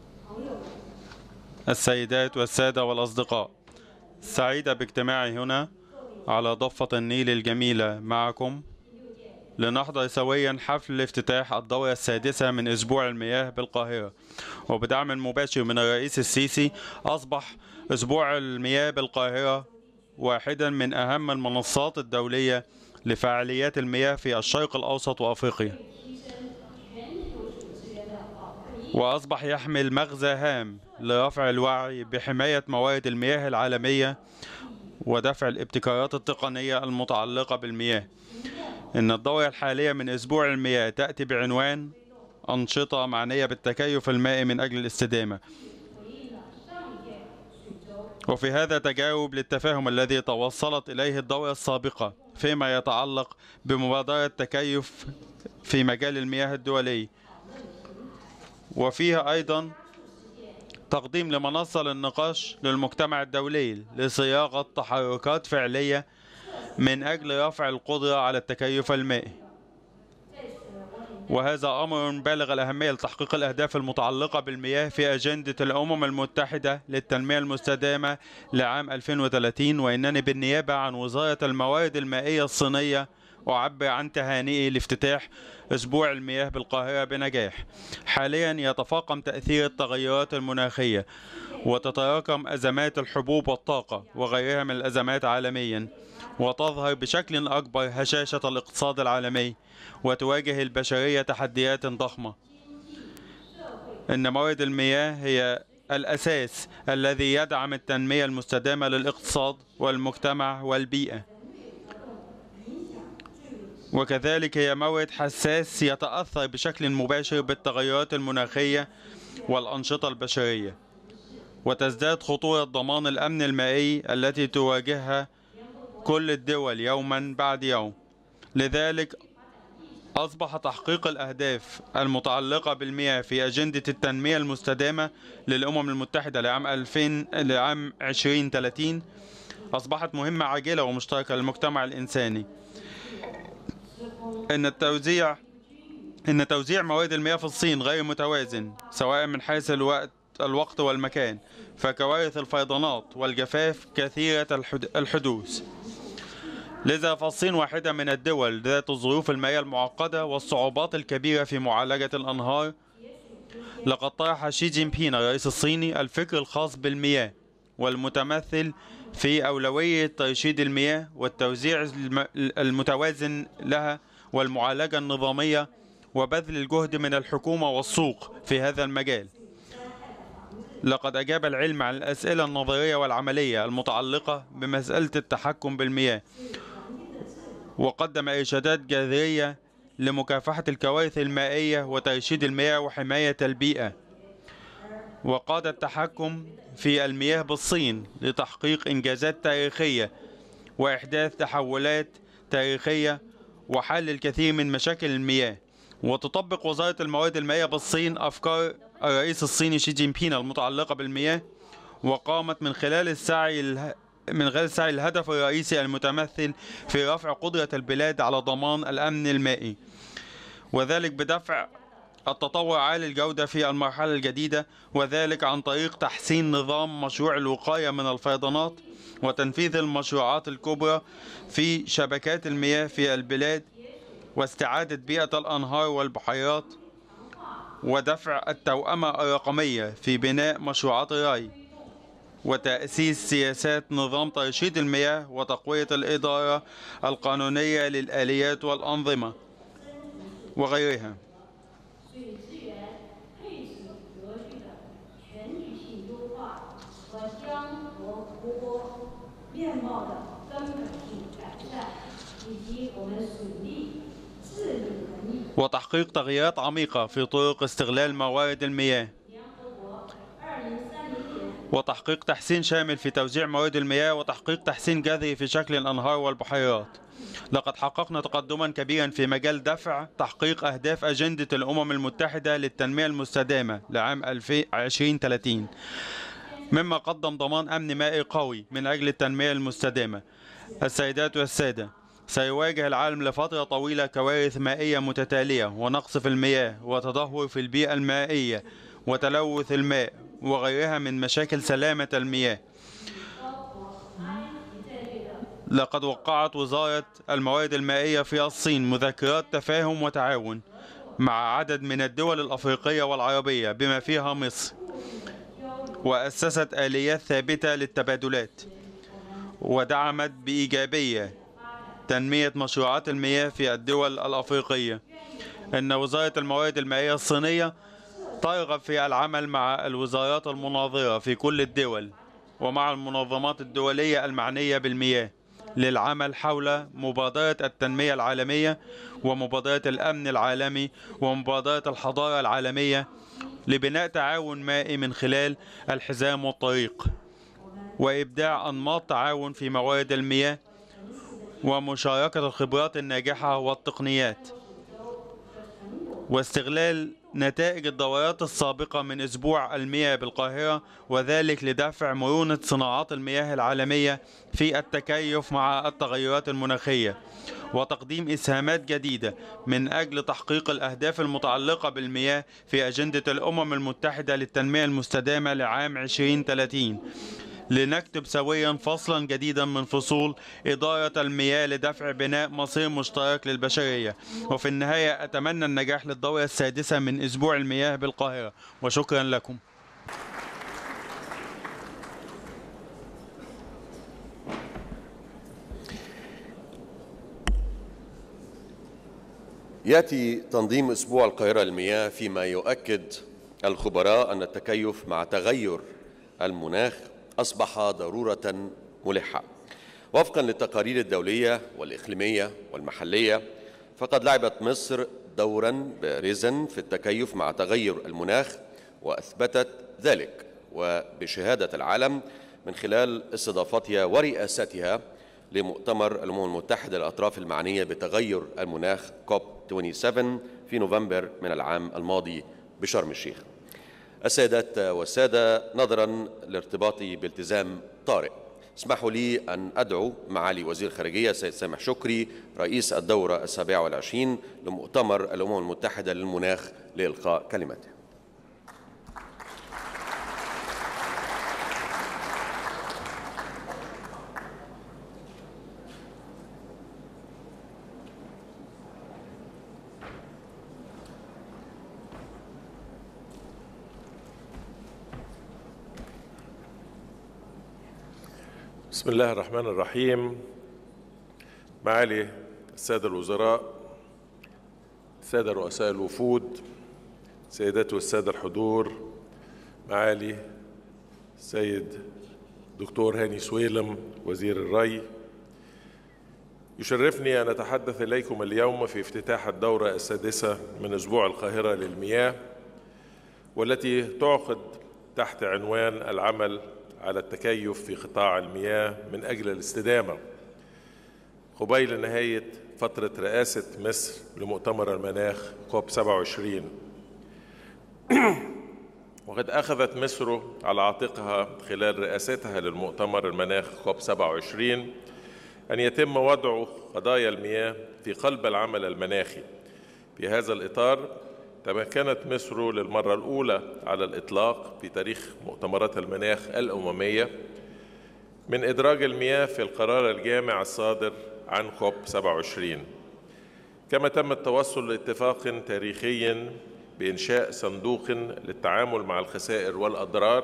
السيدات والسادة والأصدقاء، سعيدة باجتماعي هنا على ضفة النيل الجميلة معكم لنحضر سويا حفل افتتاح الدورة السادسة من أسبوع المياه بالقاهرة. وبدعم مباشر من الرئيس السيسي أصبح أسبوع المياه بالقاهرة واحدا من أهم المنصات الدولية لفعاليات المياه في الشرق الأوسط وأفريقيا، وأصبح يحمل مغزى هام لرفع الوعي بحماية موارد المياه العالمية ودفع الابتكارات التقنية المتعلقة بالمياه. إن الدورة الحالية من أسبوع المياه تأتي بعنوان أنشطة معنية بالتكيف المائي من أجل الاستدامة، وفي هذا تجاوب للتفاهم الذي توصلت إليه الدورة السابقة فيما يتعلق بمبادرة تكيف في مجال المياه الدولي، وفيها أيضا تقديم لمنصة للنقاش للمجتمع الدولي لصياغة تحركات فعلية من أجل رفع القدرة على التكيف المائي. وهذا أمر بالغ الأهمية لتحقيق الأهداف المتعلقة بالمياه في أجندة الأمم المتحدة للتنمية المستدامة لعام ألفين وثلاثين. وإنني بالنيابة عن وزارة الموارد المائية الصينية أعبر عن تهانئي لافتتاح أسبوع المياه بالقاهرة بنجاح. حاليا يتفاقم تأثير التغيرات المناخية وتتراكم أزمات الحبوب والطاقة وغيرها من الأزمات عالميا، وتظهر بشكل أكبر هشاشة الاقتصاد العالمي، وتواجه البشرية تحديات ضخمة. إن موارد المياه هي الأساس الذي يدعم التنمية المستدامة للاقتصاد والمجتمع والبيئة، وكذلك هي مورد حساس يتأثر بشكل مباشر بالتغيرات المناخية والأنشطة البشرية، وتزداد خطورة ضمان الأمن المائي التي تواجهها كل الدول يوما بعد يوم. لذلك أصبح تحقيق الأهداف المتعلقة بالمياه في أجندة التنمية المستدامة للأمم المتحدة لعام ألفين لعام ألفين وثلاثين أصبحت مهمة عاجلة ومشتركة للمجتمع الإنساني. إن التوزيع إن توزيع مواد المياه في الصين غير متوازن سواء من حيث الوقت الوقت والمكان، فكوارث الفيضانات والجفاف كثيرة الحدوث. لذا فالصين واحدة من الدول ذات الظروف المائية المعقدة والصعوبات الكبيرة في معالجة الأنهار. لقد طرح شي جين بينغ الرئيس الصيني الفكر الخاص بالمياه والمتمثل في أولوية ترشيد المياه والتوزيع المتوازن لها والمعالجة النظامية وبذل الجهد من الحكومة والسوق في هذا المجال. لقد أجاب العلم عن الأسئلة النظرية والعملية المتعلقة بمسألة التحكم بالمياه، وقدم إرشادات جذرية لمكافحة الكوارث المائية وترشيد المياه وحماية البيئة. وقاد التحكم في المياه بالصين لتحقيق إنجازات تاريخية وإحداث تحولات تاريخية وحل الكثير من مشاكل المياه. وتطبق وزارة الموارد المائية بالصين أفكار الرئيس الصيني شي جين بينغ المتعلقة بالمياه، وقامت من خلال السعي من خلال السعي الهدف الرئيسي المتمثل في رفع قدرة البلاد على ضمان الأمن المائي، وذلك بدفع التطور عالي الجودة في المرحلة الجديدة، وذلك عن طريق تحسين نظام مشروع الوقاية من الفيضانات وتنفيذ المشروعات الكبرى في شبكات المياه في البلاد واستعادة بيئة الأنهار والبحيرات، ودفع التوأمة الرقمية في بناء مشروعات الري، وتأسيس سياسات نظام ترشيد المياه وتقوية الإدارة القانونية للآليات والأنظمة وغيرها. وتحقيق تغييرات عميقة في طرق استغلال موارد المياه، وتحقيق تحسين شامل في توزيع موارد المياه، وتحقيق تحسين جذري في شكل الأنهار والبحيرات. لقد حققنا تقدما كبيرا في مجال دفع تحقيق أهداف أجندة الأمم المتحدة للتنمية المستدامة لعام ألفين وثلاثين، مما قدم ضمان أمن مائي قوي من أجل التنمية المستدامة. السيدات والسادة، سيواجه العالم لفترة طويلة كوارث مائية متتالية ونقص في المياه وتدهور في البيئة المائية وتلوث الماء وغيرها من مشاكل سلامة المياه. لقد وقعت وزارة الموارد المائية في الصين مذكرات تفاهم وتعاون مع عدد من الدول الأفريقية والعربية بما فيها مصر، وأسست آليات ثابتة للتبادلات، ودعمت بإيجابية تنمية مشروعات المياه في الدول الأفريقية. إن وزارة الموارد المائية الصينية ترغب في العمل مع الوزارات المناظرة في كل الدول ومع المنظمات الدولية المعنية بالمياه للعمل حول مبادرة التنمية العالمية ومبادرة الأمن العالمي ومبادرة الحضارة العالمية لبناء تعاون مائي من خلال الحزام والطريق، وإبداع أنماط تعاون في موارد المياه ومشاركة الخبرات الناجحة والتقنيات، واستغلال نتائج الدورات السابقة من أسبوع المياه بالقاهرة، وذلك لدفع مرونة صناعات المياه العالمية في التكيف مع التغيرات المناخية، وتقديم إسهامات جديدة من أجل تحقيق الأهداف المتعلقة بالمياه في أجندة الأمم المتحدة للتنمية المستدامة لعام ألفين وثلاثين، لنكتب سويا فصلا جديدا من فصول إدارة المياه لدفع بناء مصير مشترك للبشرية. وفي النهاية أتمنى النجاح للدورة السادسة من أسبوع المياه بالقاهرة، وشكرا لكم. يأتي تنظيم أسبوع القاهرة للمياه فيما يؤكد الخبراء أن التكيف مع تغير المناخ أصبح ضرورة ملحة. وفقا للتقارير الدولية والإقليمية والمحلية، فقد لعبت مصر دورا بارزا في التكيف مع تغير المناخ، وأثبتت ذلك وبشهادة العالم من خلال استضافتها ورئاستها لمؤتمر الأمم المتحدة للأطراف المعنية بتغير المناخ كوب سبعة في نوفمبر من العام الماضي بشرم الشيخ. السيدات والسادة، نظرا لارتباطي بالتزام طارئ، اسمحوا لي أن أدعو معالي وزير الخارجية السيد سامح شكري رئيس الدورة السابعة والعشرين لمؤتمر الأمم المتحدة للمناخ لإلقاء كلمته. بسم الله الرحمن الرحيم. معالي السادة الوزراء، السادة رؤساء الوفود، سيدات والسادة الحضور، معالي السيد دكتور هاني سويلم وزير الري، يشرفني أن أتحدث إليكم اليوم في افتتاح الدورة السادسة من أسبوع القاهرة للمياه، والتي تعقد تحت عنوان العمل على التكيف في قطاع المياه من أجل الاستدامة، قبيل نهاية فترة رئاسة مصر لمؤتمر المناخ كوب سبعة وعشرين. وقد أخذت مصر على عاتقها خلال رئاستها للمؤتمر المناخ كوب سبعة وعشرين أن يتم وضع قضايا المياه في قلب العمل المناخي. في هذا الإطار تمكنت مصر للمرة الأولى على الإطلاق في تاريخ مؤتمرات المناخ الأممية من إدراج المياه في القرار الجامع الصادر عن كوب سبعة وعشرين، كما تم التوصل لاتفاق تاريخي بإنشاء صندوق للتعامل مع الخسائر والأضرار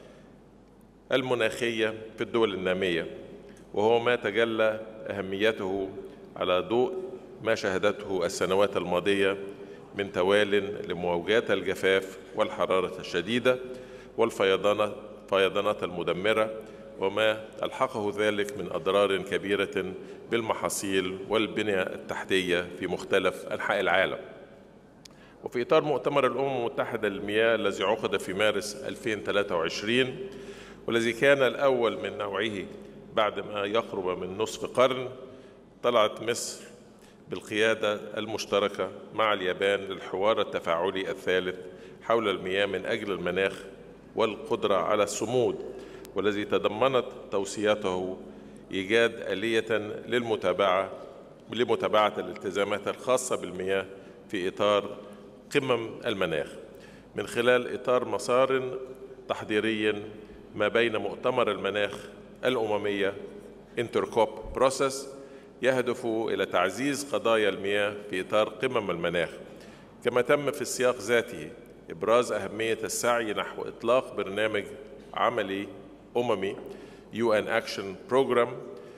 المناخية في الدول النامية، وهو ما تجلى أهميته على ضوء ما شهدته السنوات الماضية من توال لموجات الجفاف والحرارة الشديدة والفيضانات المدمرة، وما ألحقه ذلك من أضرار كبيرة بالمحاصيل والبنية التحتية في مختلف أنحاء العالم. وفي إطار مؤتمر الأمم المتحدة للمياه الذي عقد في مارس ألفين وثلاثة وعشرين والذي كان الأول من نوعه بعد ما يقرب من نصف قرن، طلعت مصر بالقيادة المشتركة مع اليابان للحوار التفاعلي الثالث حول المياه من أجل المناخ والقدرة على الصمود، والذي تضمنت توصياته إيجاد آلية للمتابعة لمتابعة الالتزامات الخاصة بالمياه في إطار قمم المناخ من خلال إطار مسار تحضيري ما بين مؤتمر المناخ الأممية انتركوب بروسيس يهدف إلى تعزيز قضايا المياه في إطار قمم المناخ، كما تم في السياق ذاته إبراز أهمية السعي نحو إطلاق برنامج عملي أممي يو إن Action Program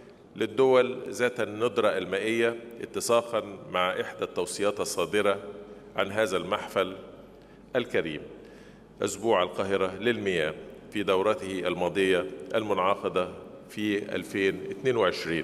للدول ذات الندرة المائية، اتساقا مع إحدى التوصيات الصادرة عن هذا المحفل الكريم أسبوع القاهرة للمياه في دورته الماضية المنعقدة في ألفين واثنين وعشرين.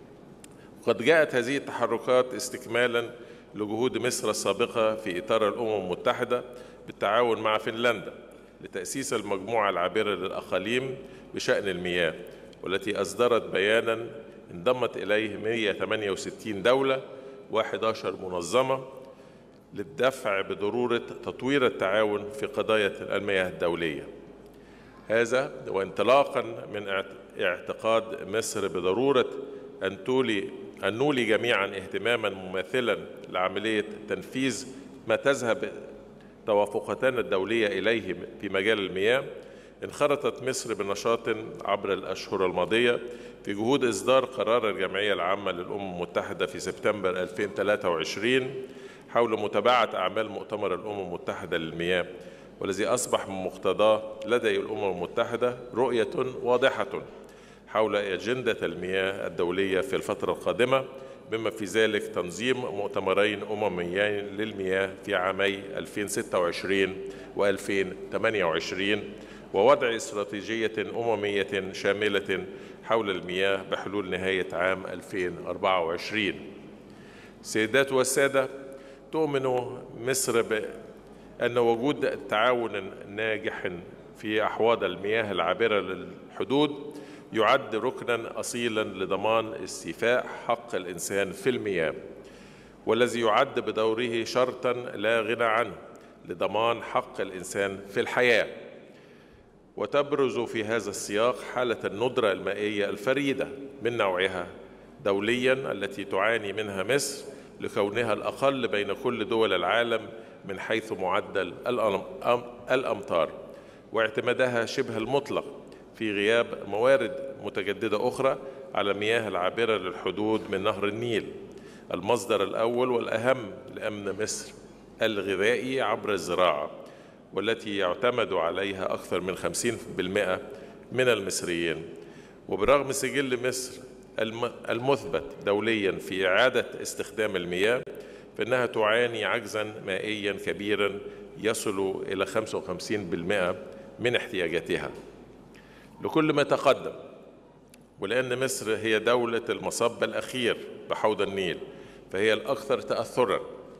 وقد جاءت هذه التحركات استكمالا لجهود مصر السابقة في إطار الأمم المتحدة بالتعاون مع فنلندا لتأسيس المجموعة العابرة للأقاليم بشأن المياه، والتي أصدرت بيانا انضمت إليه مئة وثمانية وستين دولة وإحدى عشرة منظمة للدفع بضرورة تطوير التعاون في قضايا المياه الدولية. هذا وانطلاقا من اعتقاد مصر بضرورة أن تولي أن نولي جميعا اهتماما مماثلا لعملية تنفيذ ما تذهب توافقاتنا الدولية إليه في مجال المياه، انخرطت مصر بنشاط عبر الأشهر الماضية في جهود إصدار قرار الجمعية العامة للأمم المتحدة في سبتمبر ألفين وثلاثة وعشرين حول متابعة أعمال مؤتمر الأمم المتحدة للمياه، والذي أصبح من مقتضاه لدى الأمم المتحدة رؤية واضحة حول أجندة المياه الدولية في الفترة القادمة، بما في ذلك تنظيم مؤتمرين أمميين للمياه في عامي ألفين وستة وعشرين وألفين وثمانية وعشرين، ووضع استراتيجية أممية شاملة حول المياه بحلول نهاية عام ألفين وأربعة وعشرين. سيدات والسادة، تؤمن مصر بأن وجود التعاون ناجح في أحواض المياه العابرة للحدود يعد ركنا أصيلا لضمان استيفاء حق الإنسان في المياه، والذي يعد بدوره شرطا لا غنى عنه لضمان حق الإنسان في الحياة. وتبرز في هذا السياق حالة الندرة المائية الفريدة من نوعها دوليا التي تعاني منها مصر لكونها الأقل بين كل دول العالم من حيث معدل الأمطار، واعتمادها شبه المطلق في غياب موارد متجددة أخرى على مياه العابرة للحدود من نهر النيل، المصدر الأول والأهم لأمن مصر الغذائي عبر الزراعة، والتي يعتمد عليها أكثر من خمسين بالمئة من المصريين. وبرغم سجل مصر المثبت دوليا في إعادة استخدام المياه، فإنها تعاني عجزا مائيا كبيرا يصل إلى خمسة وخمسين بالمئة من احتياجاتها. لكل ما تقدم، ولأن مصر هي دولة المصب الأخير بحوض النيل، فهي الأكثر تأثرا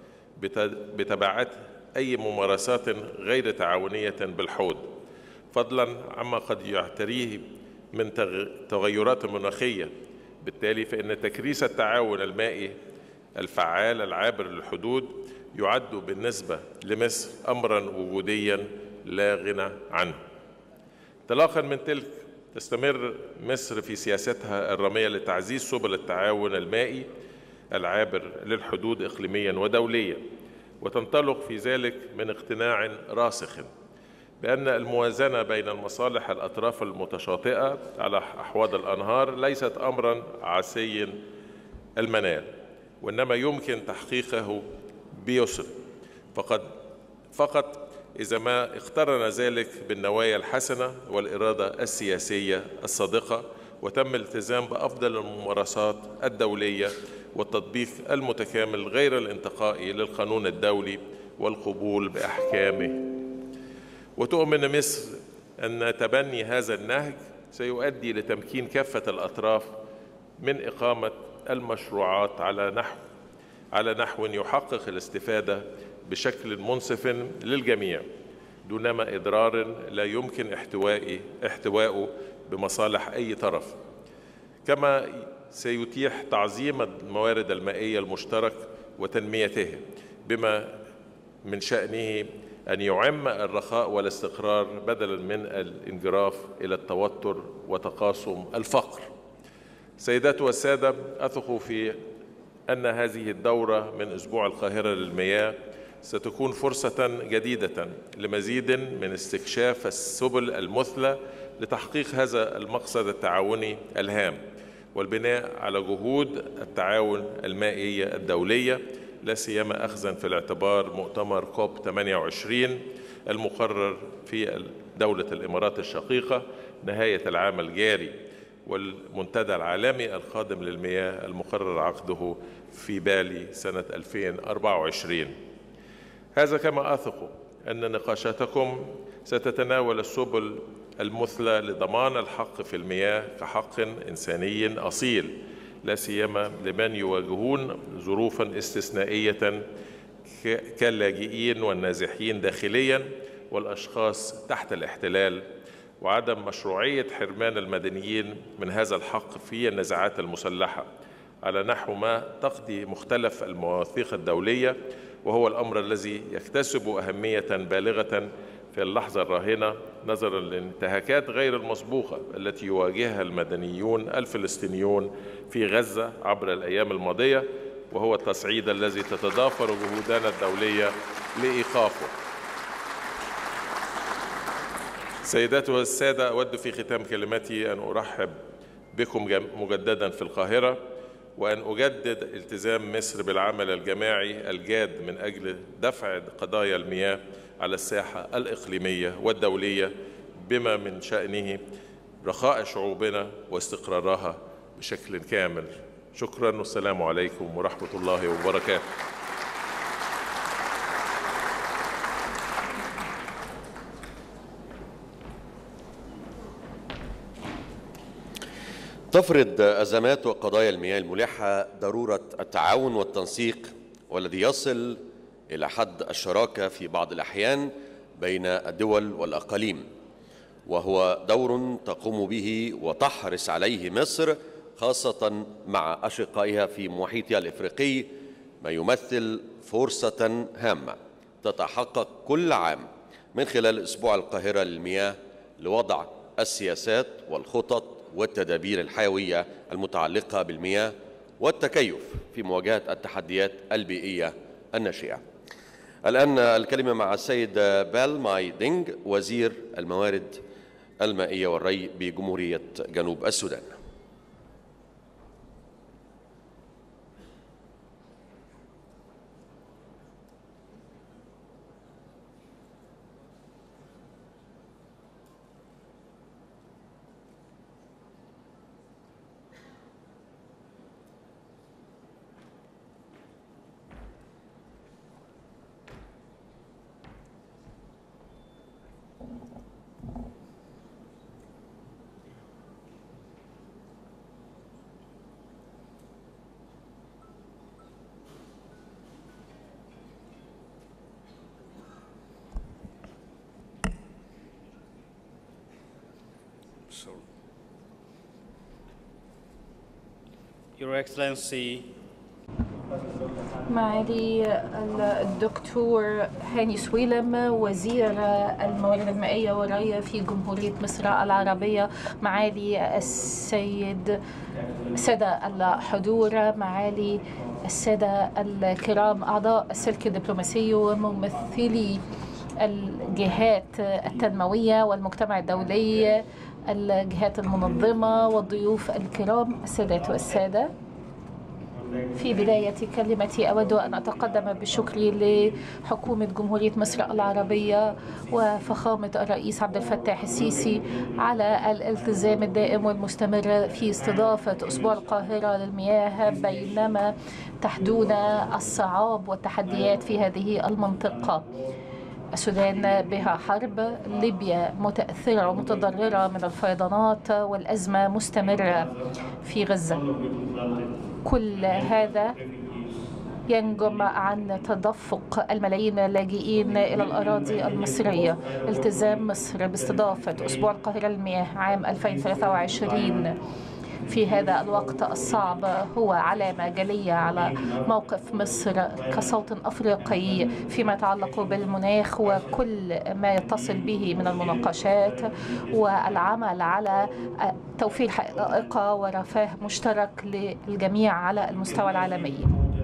بتبعات أي ممارسات غير تعاونية بالحوض، فضلا عما قد يعتريه من تغيرات مناخية. بالتالي فإن تكريس التعاون المائي الفعال العابر للحدود يعد بالنسبة لمصر أمرا وجوديا لا غنى عنه. انطلاقا من تلك، تستمر مصر في سياستها الرامية لتعزيز سبل التعاون المائي العابر للحدود إقليميا ودوليا، وتنطلق في ذلك من اقتناع راسخ بأن الموازنة بين المصالح الأطراف المتشاطئة على أحواض الأنهار ليست أمرا عسي المنال، وإنما يمكن تحقيقه بيسر فقط فقط إذا ما اقترن ذلك بالنوايا الحسنة والإرادة السياسية الصادقة، وتم الالتزام بأفضل الممارسات الدولية والتطبيق المتكامل غير الانتقائي للقانون الدولي والقبول بأحكامه. وتؤمن مصر أن تبني هذا النهج سيؤدي لتمكين كافة الأطراف من إقامة المشروعات على نحو على نحو يحقق الاستفادة بشكل منصف للجميع دونما إضرار لا يمكن احتوائه احتواءه بمصالح أي طرف، كما سيتيح تعظيم الموارد المائية المشترك وتنميته، بما من شأنه أن يعم الرخاء والاستقرار بدلا من الانجراف إلى التوتر وتقاسم الفقر. سيدات والسادة، أثق في أن هذه الدورة من أسبوع القاهرة للمياه ستكون فرصة جديدة لمزيد من استكشاف السبل المثلى لتحقيق هذا المقصد التعاوني الهام، والبناء على جهود التعاون المائية الدولية، لا سيما أخذا في الاعتبار مؤتمر كوب ثمانية وعشرين المقرر في دولة الإمارات الشقيقة نهاية العام الجاري، والمنتدى العالمي القادم للمياه المقرر عقده في بالي سنة ألفين وأربعة وعشرين. هذا كما أثق أن نقاشاتكم ستتناول السبل المثلى لضمان الحق في المياه كحق إنساني أصيل، لا سيما لمن يواجهون ظروفا استثنائية كاللاجئين والنازحين داخليا والأشخاص تحت الاحتلال، وعدم مشروعية حرمان المدنيين من هذا الحق في النزاعات المسلحة على نحو ما تقضي مختلف المواثيق الدولية، وهو الأمر الذي يكتسب أهمية بالغة في اللحظة الراهنة نظرا للانتهاكات غير المسبوقة التي يواجهها المدنيون الفلسطينيون في غزة عبر الأيام الماضية، وهو التصعيد الذي تتضافر جهودنا الدولية لإيقافه. سيداتي والسادة، أود في ختام كلمتي أن أرحب بكم مجددا في القاهرة، وأن أجدد التزام مصر بالعمل الجماعي الجاد من أجل دفع قضايا المياه على الساحة الإقليمية والدولية، بما من شأنه رخاء شعوبنا واستقرارها بشكل كامل. شكرا، والسلام عليكم ورحمة الله وبركاته. تفرض أزمات وقضايا المياه الملحة ضرورة التعاون والتنسيق، والذي يصل إلى حد الشراكة في بعض الأحيان بين الدول والأقاليم، وهو دور تقوم به وتحرص عليه مصر خاصة مع أشقائها في محيطها الإفريقي ما يمثل فرصة هامة تتحقق كل عام من خلال أسبوع القاهرة للمياه لوضع السياسات والخطط والتدابير الحيوية المتعلقة بالمياه والتكيف في مواجهة التحديات البيئية الناشئة. الآن الكلمة مع السيد بال ماي دينغ وزير الموارد المائية والري بجمهورية جنوب السودان. Your Excellency معالي الدكتور هاني سويلم وزير الموارد المائية والري في جمهورية مصر العربية، معالي السيد السادة الحضور، معالي السادة الكرام أعضاء السلك الدبلوماسي وممثلي الجهات التنموية والمجتمع الدولي، الجهات المنظمة والضيوف الكرام، السادات والسادة. في بداية كلمتي أود أن أتقدم بشكري لحكومة جمهورية مصر العربية وفخامة الرئيس عبد الفتاح السيسي على الالتزام الدائم والمستمر في استضافة أسبوع القاهرة للمياه بينما تحدونا الصعاب والتحديات في هذه المنطقة. السودان بها حرب، ليبيا متأثرة ومتضررة من الفيضانات، والأزمة مستمرة في غزة. كل هذا ينجم عن تدفق الملايين من اللاجئين إلى الأراضي المصرية. التزام مصر باستضافة أسبوع القاهرة للمياه عام ألفين وثلاثة وعشرين في هذا الوقت الصعب هو علامة جلية على موقف مصر كصوت أفريقي فيما يتعلق بالمناخ وكل ما يتصل به من المناقشات، والعمل على توفير حقائق ورفاه مشترك للجميع على المستوى العالمي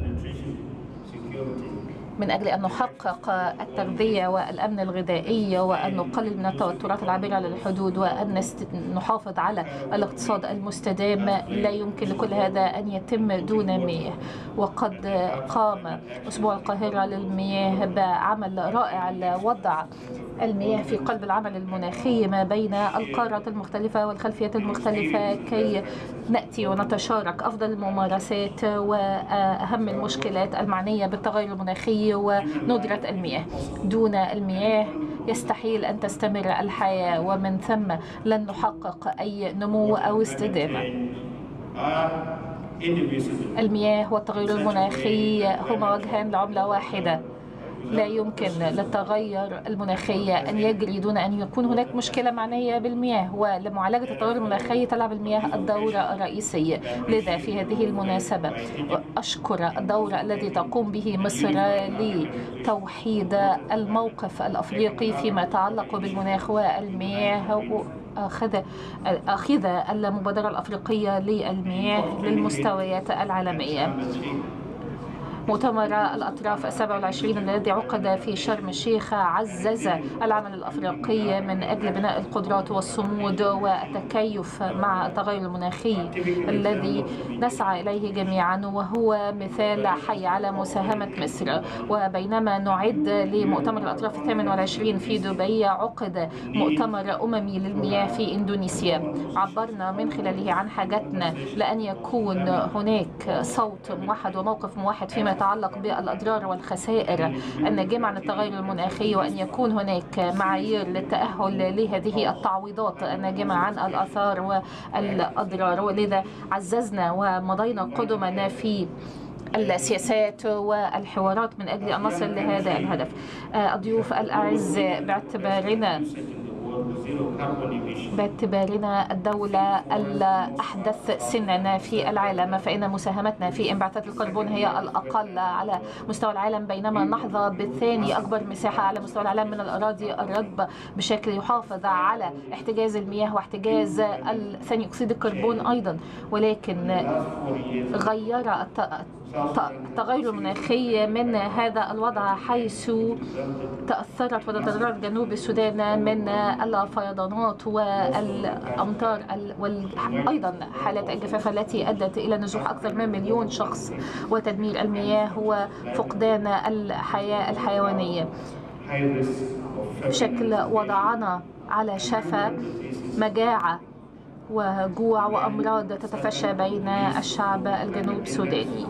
من أجل أن نحقق التغذية والأمن الغذائي وأن نقلل من التوترات العابرة للحدود وأن نحافظ على الاقتصاد المستدام. لا يمكن لكل هذا أن يتم دون مياه، وقد قام أسبوع القاهرة للمياه بعمل رائع لوضع المياه في قلب العمل المناخي ما بين القارات المختلفة والخلفيات المختلفة كي نأتي ونتشارك أفضل الممارسات وأهم المشكلات المعنية بالتغير المناخي وندرة المياه. دون المياه يستحيل أن تستمر الحياة، ومن ثم لن نحقق أي نمو أو استدامة. المياه والتغير المناخي هما وجهان لعملة واحدة. لا يمكن للتغير المناخي أن يجري دون أن يكون هناك مشكلة معنية بالمياه، ولمعالجة التغير المناخي تلعب المياه الدور الرئيسي. لذا في هذه المناسبة أشكر الدور الذي تقوم به مصر لتوحيد الموقف الأفريقي فيما يتعلق بالمناخ والمياه، أخذ أخذ المبادرة الأفريقية للمياه للمستويات العالمية. مؤتمر الأطراف السابع والعشرين الذي عقد في شرم الشيخ عزز العمل الأفريقي من أجل بناء القدرات والصمود والتكيف مع التغير المناخي الذي نسعى إليه جميعا، وهو مثال حي على مساهمة مصر. وبينما نعد لمؤتمر الأطراف الثامن والعشرين في دبي، عقد مؤتمر أممي للمياه في إندونيسيا. عبرنا من خلاله عن حاجتنا لأن يكون هناك صوت موحد وموقف موحد فيما يتعلق بالأضرار والخسائر الناجمة عن التغير المناخي، وأن يكون هناك معايير للتأهل لهذه التعويضات الناجمة عن الآثار والأضرار. ولذا عززنا ومضينا قدما في السياسات والحوارات من أجل أن نصل لهذا الهدف. الضيوف الأعزاء، باعتبارنا باعتبارنا الدولة الأحدث سنا في العالم، فإن مساهمتنا في انبعاثات الكربون هي الأقل على مستوى العالم، بينما نحظى بالثاني أكبر مساحة على مستوى العالم من الأراضي الرطبة بشكل يحافظ على احتجاز المياه واحتجاز ثاني أكسيد الكربون أيضا. ولكن غير التغير المناخي من هذا الوضع، حيث تأثرت وتضررت جنوب السودان من الفيضانات والأمطار وأيضا حالات الجفاف التي أدت إلى نزوح أكثر من مليون شخص وتدمير المياه وفقدان الحياة الحيوانية، بشكل وضعنا على شفا مجاعة وجوع وأمراض تتفشى بين الشعب الجنوب السوداني.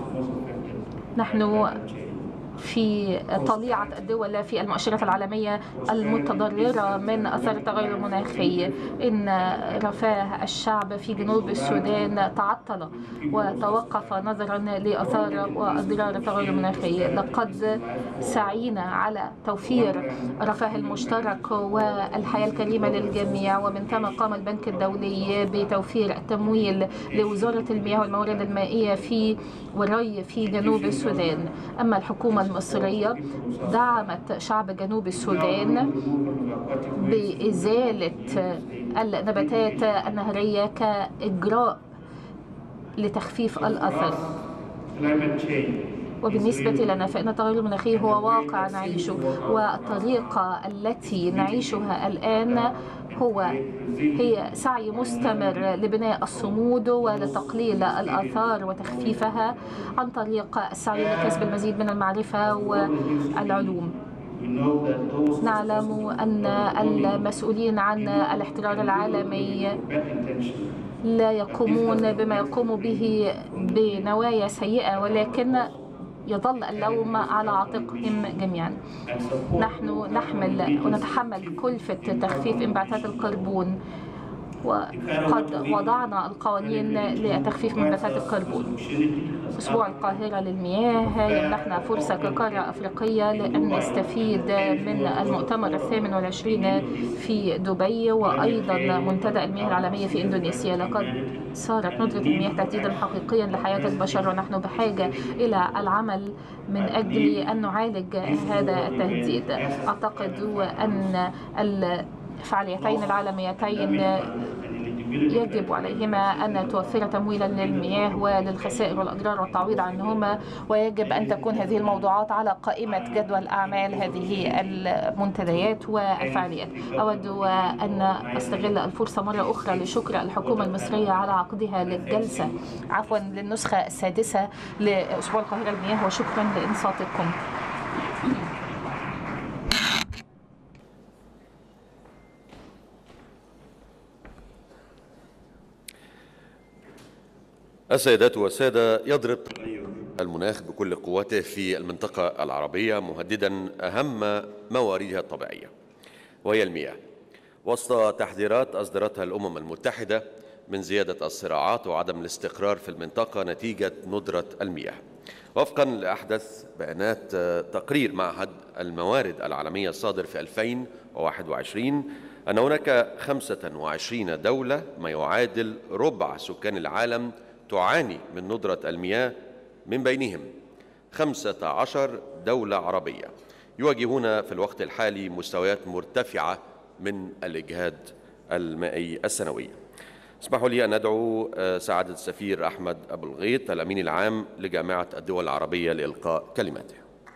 نحن في طليعة الدول في المؤشرات العالمية المتضررة من أثر التغير المناخي. إن رفاه الشعب في جنوب السودان تعطل وتوقف نظرا لأثار وأضرار التغير المناخي. لقد سعينا على توفير الرفاه المشترك والحياة الكريمة للجميع، ومن ثم قام البنك الدولي بتوفير التمويل لوزارة المياه والموارد المائية في والري في جنوب السودان. أما الحكومة المصرية دعمت شعب جنوب السودان بإزالة النباتات النهرية كإجراء لتخفيف الأثر. وبالنسبة لنا فإن التغير المناخي هو واقع نعيشه، والطريقة التي نعيشها الآن هو هي سعي مستمر لبناء الصمود ولتقليل الآثار وتخفيفها عن طريق السعي لكسب المزيد من المعرفة والعلوم. نعلم أن المسؤولين عن الاحترار العالمي لا يقومون بما يقوم به بنوايا سيئة، ولكن يظل اللوم على عاتقهم جميعا. نحن نحمل ونتحمل كلفة تخفيف انبعاثات الكربون، وقد وضعنا القوانين لتخفيف من انبعاثات الكربون. أسبوع القاهرة للمياه يمنحنا فرصة كقارة أفريقية لأن نستفيد من المؤتمر الثامن والعشرين في دبي، وأيضا منتدى المياه العالمية في إندونيسيا. لقد صارت ندرة المياه تهديدا حقيقيا لحياة البشر، ونحن بحاجة إلى العمل من أجل أن نعالج هذا التهديد. أعتقد أن الفعاليتين العالميتين يجب عليهما أن توفر تمويلا للمياه وللخسائر والأضرار والتعويض عنهما، ويجب أن تكون هذه الموضوعات على قائمة جدول أعمال هذه المنتديات والفعاليات. أود أن أستغل الفرصة مرة أخرى لشكر الحكومة المصرية على عقدها للجلسة عفوا للنسخة السادسة لأسبوع القاهرة للمياه، وشكرا لإنصاتكم. السيدات والسادة، يضرب المناخ بكل قوته في المنطقة العربية مهددا أهم مواردها الطبيعية وهي المياه، وسط تحذيرات أصدرتها الأمم المتحدة من زيادة الصراعات وعدم الاستقرار في المنطقة نتيجة ندرة المياه. وفقا لأحدث بيانات تقرير معهد الموارد العالمية الصادر في ألفين وواحد وعشرين أن هناك خمسة وعشرين دولة، ما يعادل ربع سكان العالم، تعاني من ندرة المياه، من بينهم خمسة عشر دولة عربية يواجهون في الوقت الحالي مستويات مرتفعة من الإجهاد المائي السنوي. اسمحوا لي أن ندعو سعادة السفير أحمد أبو الغيط الأمين العام لجامعة الدول العربية لإلقاء كلماته.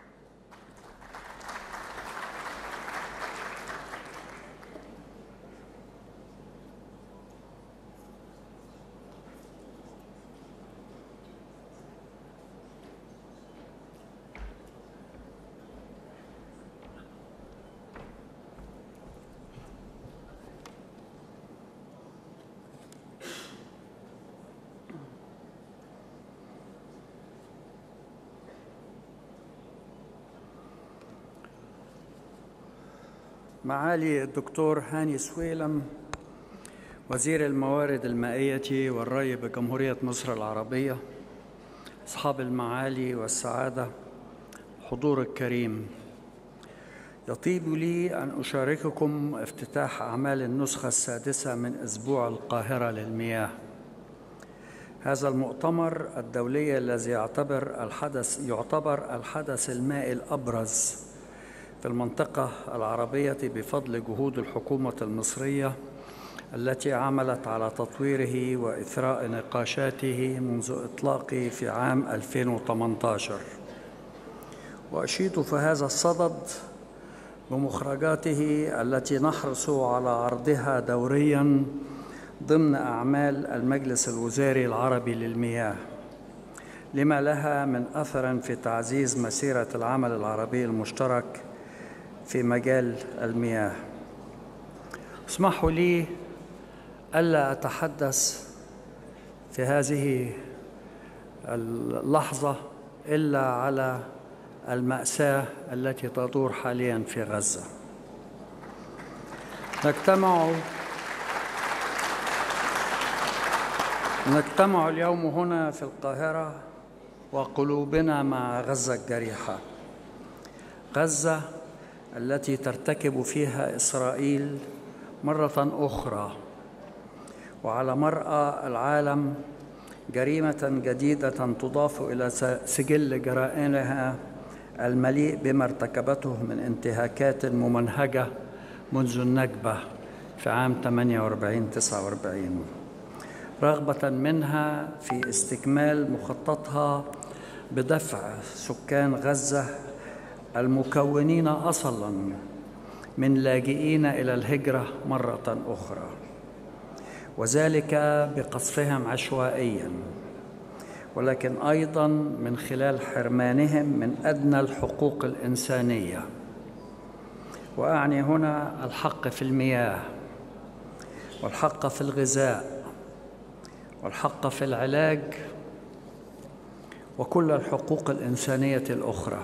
معالي الدكتور هاني سويلم وزير الموارد المائية والري بجمهورية مصر العربية، أصحاب المعالي والسعادة، حضور الكريم، يطيب لي أن أشارككم افتتاح أعمال النسخة السادسة من أسبوع القاهرة للمياه. هذا المؤتمر الدولي الذي يعتبر الحدث يعتبر الحدث المائي الأبرز في المنطقة العربية بفضل جهود الحكومة المصرية التي عملت على تطويره وإثراء نقاشاته منذ إطلاقه في عام ألفين وثمانية عشر. وأشيد في هذا الصدد بمخرجاته التي نحرص على عرضها دورياً ضمن أعمال المجلس الوزاري العربي للمياه، لما لها من أثر في تعزيز مسيرة العمل العربي المشترك في مجال المياه. اسمحوا لي ألا أتحدث في هذه اللحظة إلا على المأساة التي تدور حالياً في غزة. نجتمع نجتمع اليوم هنا في القاهرة وقلوبنا مع غزة الجريحة، غزة التي ترتكب فيها إسرائيل مرة أخرى وعلى مرأى العالم جريمة جديدة تضاف إلى سجل جرائمها المليء بما ارتكبته من انتهاكات ممنهجة منذ النكبة في عام ثمانية وأربعين تسعة وأربعين، رغبة منها في استكمال مخططها بدفع سكان غزة المكونين أصلاً من لاجئين إلى الهجرة مرة أخرى، وذلك بقصفهم عشوائياً، ولكن أيضاً من خلال حرمانهم من أدنى الحقوق الإنسانية. وأعني هنا الحق في المياه، والحق في الغذاء، والحق في العلاج، وكل الحقوق الإنسانية الأخرى.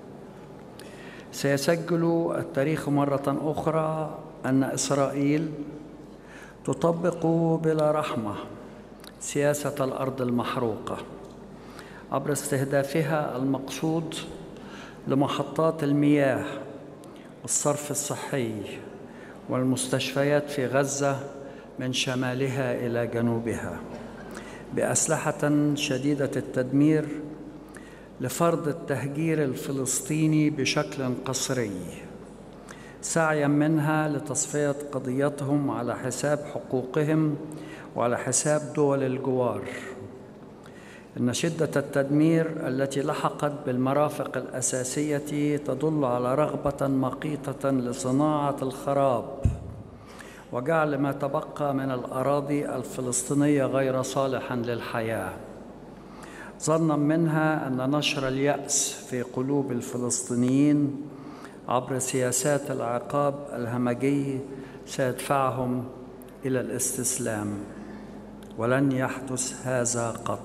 سيسجل التاريخ مرة أخرى أن إسرائيل تطبق بلا رحمة سياسة الأرض المحروقة عبر استهدافها المقصود لمحطات المياه والصرف الصحي والمستشفيات في غزة من شمالها إلى جنوبها بأسلحة شديدة التدمير لفرض التهجير الفلسطيني بشكل قسري، سعياً منها لتصفية قضيتهم على حساب حقوقهم وعلى حساب دول الجوار. إن شدة التدمير التي لحقت بالمرافق الأساسية تدل على رغبة مقيتة لصناعة الخراب وجعل ما تبقى من الأراضي الفلسطينية غير صالح للحياة، ظناً منها أن نشر اليأس في قلوب الفلسطينيين عبر سياسات العقاب الهمجي سيدفعهم إلى الاستسلام، ولن يحدث هذا قط.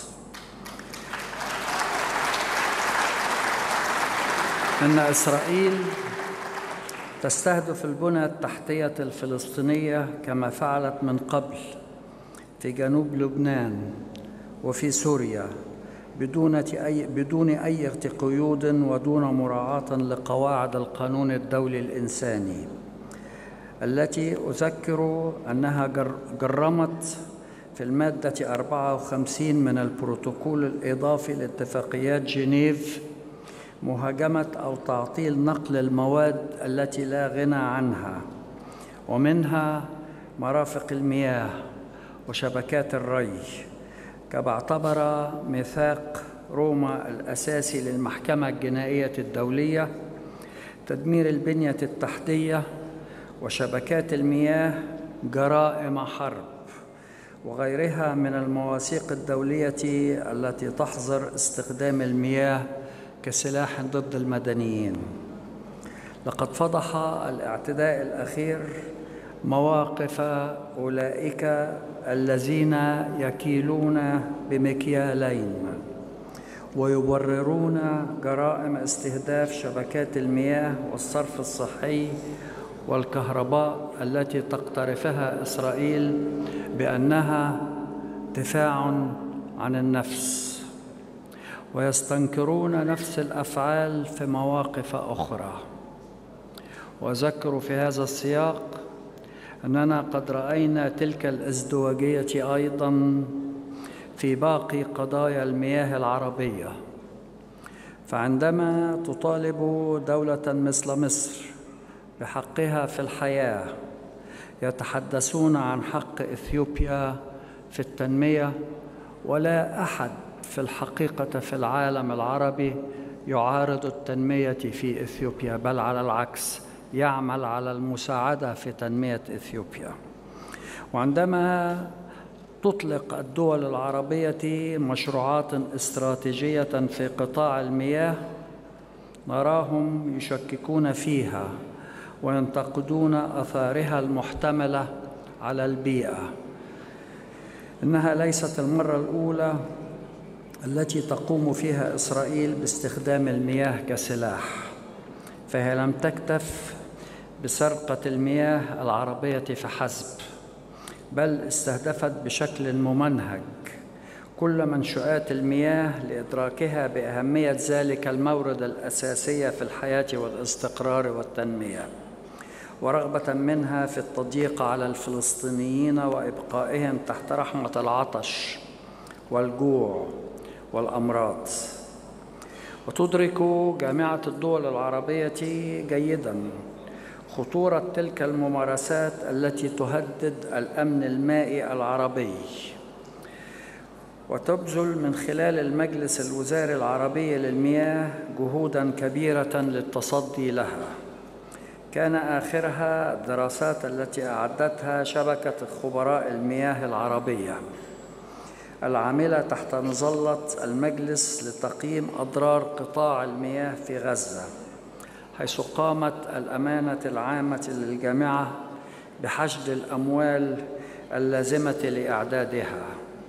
إن إسرائيل تستهدف البنى التحتية الفلسطينية كما فعلت من قبل في جنوب لبنان وفي سوريا بدون أي بدون أي قيود ودون مراعاة لقواعد القانون الدولي الإنساني، التي أذكر أنها جرمت في المادة أربعة وخمسين من البروتوكول الإضافي لاتفاقيات جنيف مهاجمة أو تعطيل نقل المواد التي لا غنى عنها، ومنها مرافق المياه وشبكات الري، كما اعتبر ميثاق روما الأساسي للمحكمة الجنائية الدولية تدمير البنية التحتية وشبكات المياه جرائم حرب وغيرها من المواثيق الدولية التي تحظر استخدام المياه كسلاح ضد المدنيين. لقد فضح الاعتداء الأخير مواقف أولئك الذين يكيلون بمكيالين ويبررون جرائم استهداف شبكات المياه والصرف الصحي والكهرباء التي تقترفها إسرائيل بأنها دفاع عن النفس، ويستنكرون نفس الأفعال في مواقف أخرى. وأذكر في هذا السياق أننا قد رأينا تلك الازدواجية أيضاً في باقي قضايا المياه العربية. فعندما تطالب دولة مثل مصر بحقها في الحياة، يتحدثون عن حق إثيوبيا في التنمية، ولا أحد في الحقيقة في العالم العربي يعارض التنمية في إثيوبيا، بل على العكس يعمل على المساعدة في تنمية إثيوبيا. وعندما تطلق الدول العربية مشروعات استراتيجية في قطاع المياه، نراهم يشككون فيها وينتقدون آثارها المحتملة على البيئة. إنها ليست المرة الأولى التي تقوم فيها إسرائيل باستخدام المياه كسلاح، فهي لم تكتف بسرقة المياه العربية فحسب، بل استهدفت بشكل ممنهج كل منشآت المياه لإدراكها بأهمية ذلك المورد الأساسي في الحياة والاستقرار والتنمية، ورغبة منها في التضييق على الفلسطينيين وإبقائهم تحت رحمة العطش والجوع والأمراض. وتدرك جامعة الدول العربية جيداً خطورة تلك الممارسات التي تهدد الأمن المائي العربي، وتبذل من خلال المجلس الوزاري العربي للمياه جهوداً كبيرة للتصدي لها. كان آخرها الدراسات التي أعدتها شبكة خبراء المياه العربية العاملة تحت مظلة المجلس لتقييم أضرار قطاع المياه في غزة، حيث قامت الأمانة العامة للجامعة بحشد الأموال اللازمة لإعدادها.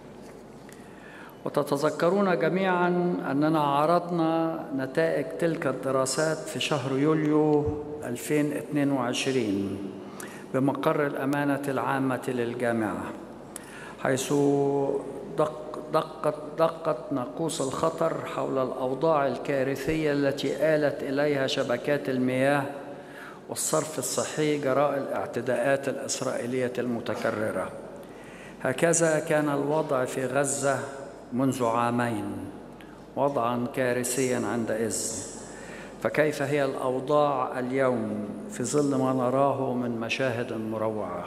وتتذكرون جميعاً أننا عرضنا نتائج تلك الدراسات في شهر يوليو ألفين واثنين وعشرين بمقر الأمانة العامة للجامعة، حيث دق دقت دقت ناقوس الخطر حول الأوضاع الكارثية التي آلت إليها شبكات المياه والصرف الصحي جراء الاعتداءات الإسرائيلية المتكررة. هكذا كان الوضع في غزة منذ عامين، وضعاً كارثياً عندئذ، فكيف هي الأوضاع اليوم في ظل ما نراه من مشاهد مروعة؟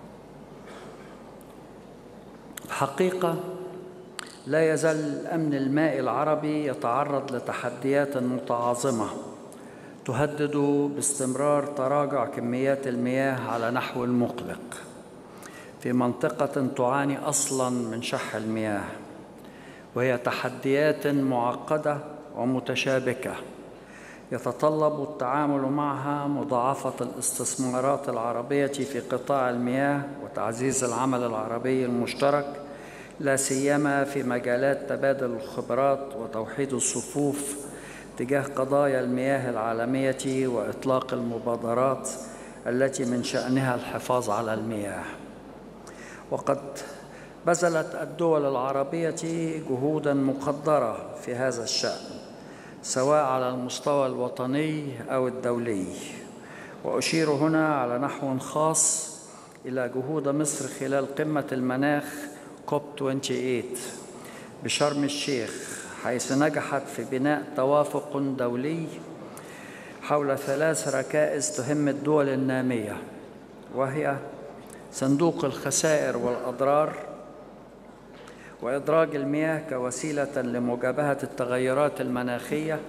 الحقيقة لا يزال الأمن المائي العربي يتعرض لتحديات متعاظمة تهدد باستمرار تراجع كميات المياه على نحو مقلق في منطقة تعاني أصلاً من شح المياه، وهي تحديات معقدة ومتشابكة يتطلب التعامل معها مضاعفة الاستثمارات العربية في قطاع المياه وتعزيز العمل العربي المشترك، لا سيما في مجالات تبادل الخبرات وتوحيد الصفوف تجاه قضايا المياه العالمية وإطلاق المبادرات التي من شأنها الحفاظ على المياه. وقد بذلت الدول العربية جهوداً مقدرة في هذا الشأن، سواء على المستوى الوطني أو الدولي. وأشير هنا على نحو خاص إلى جهود مصر خلال قمة المناخ كوب ثمانية وعشرين بشرم الشيخ، حيث نجحت في بناء توافق دولي حول ثلاث ركائز تهم الدول النامية، وهي صندوق الخسائر والأضرار، وإدراج المياه كوسيلة لمجابهة التغيرات المناخية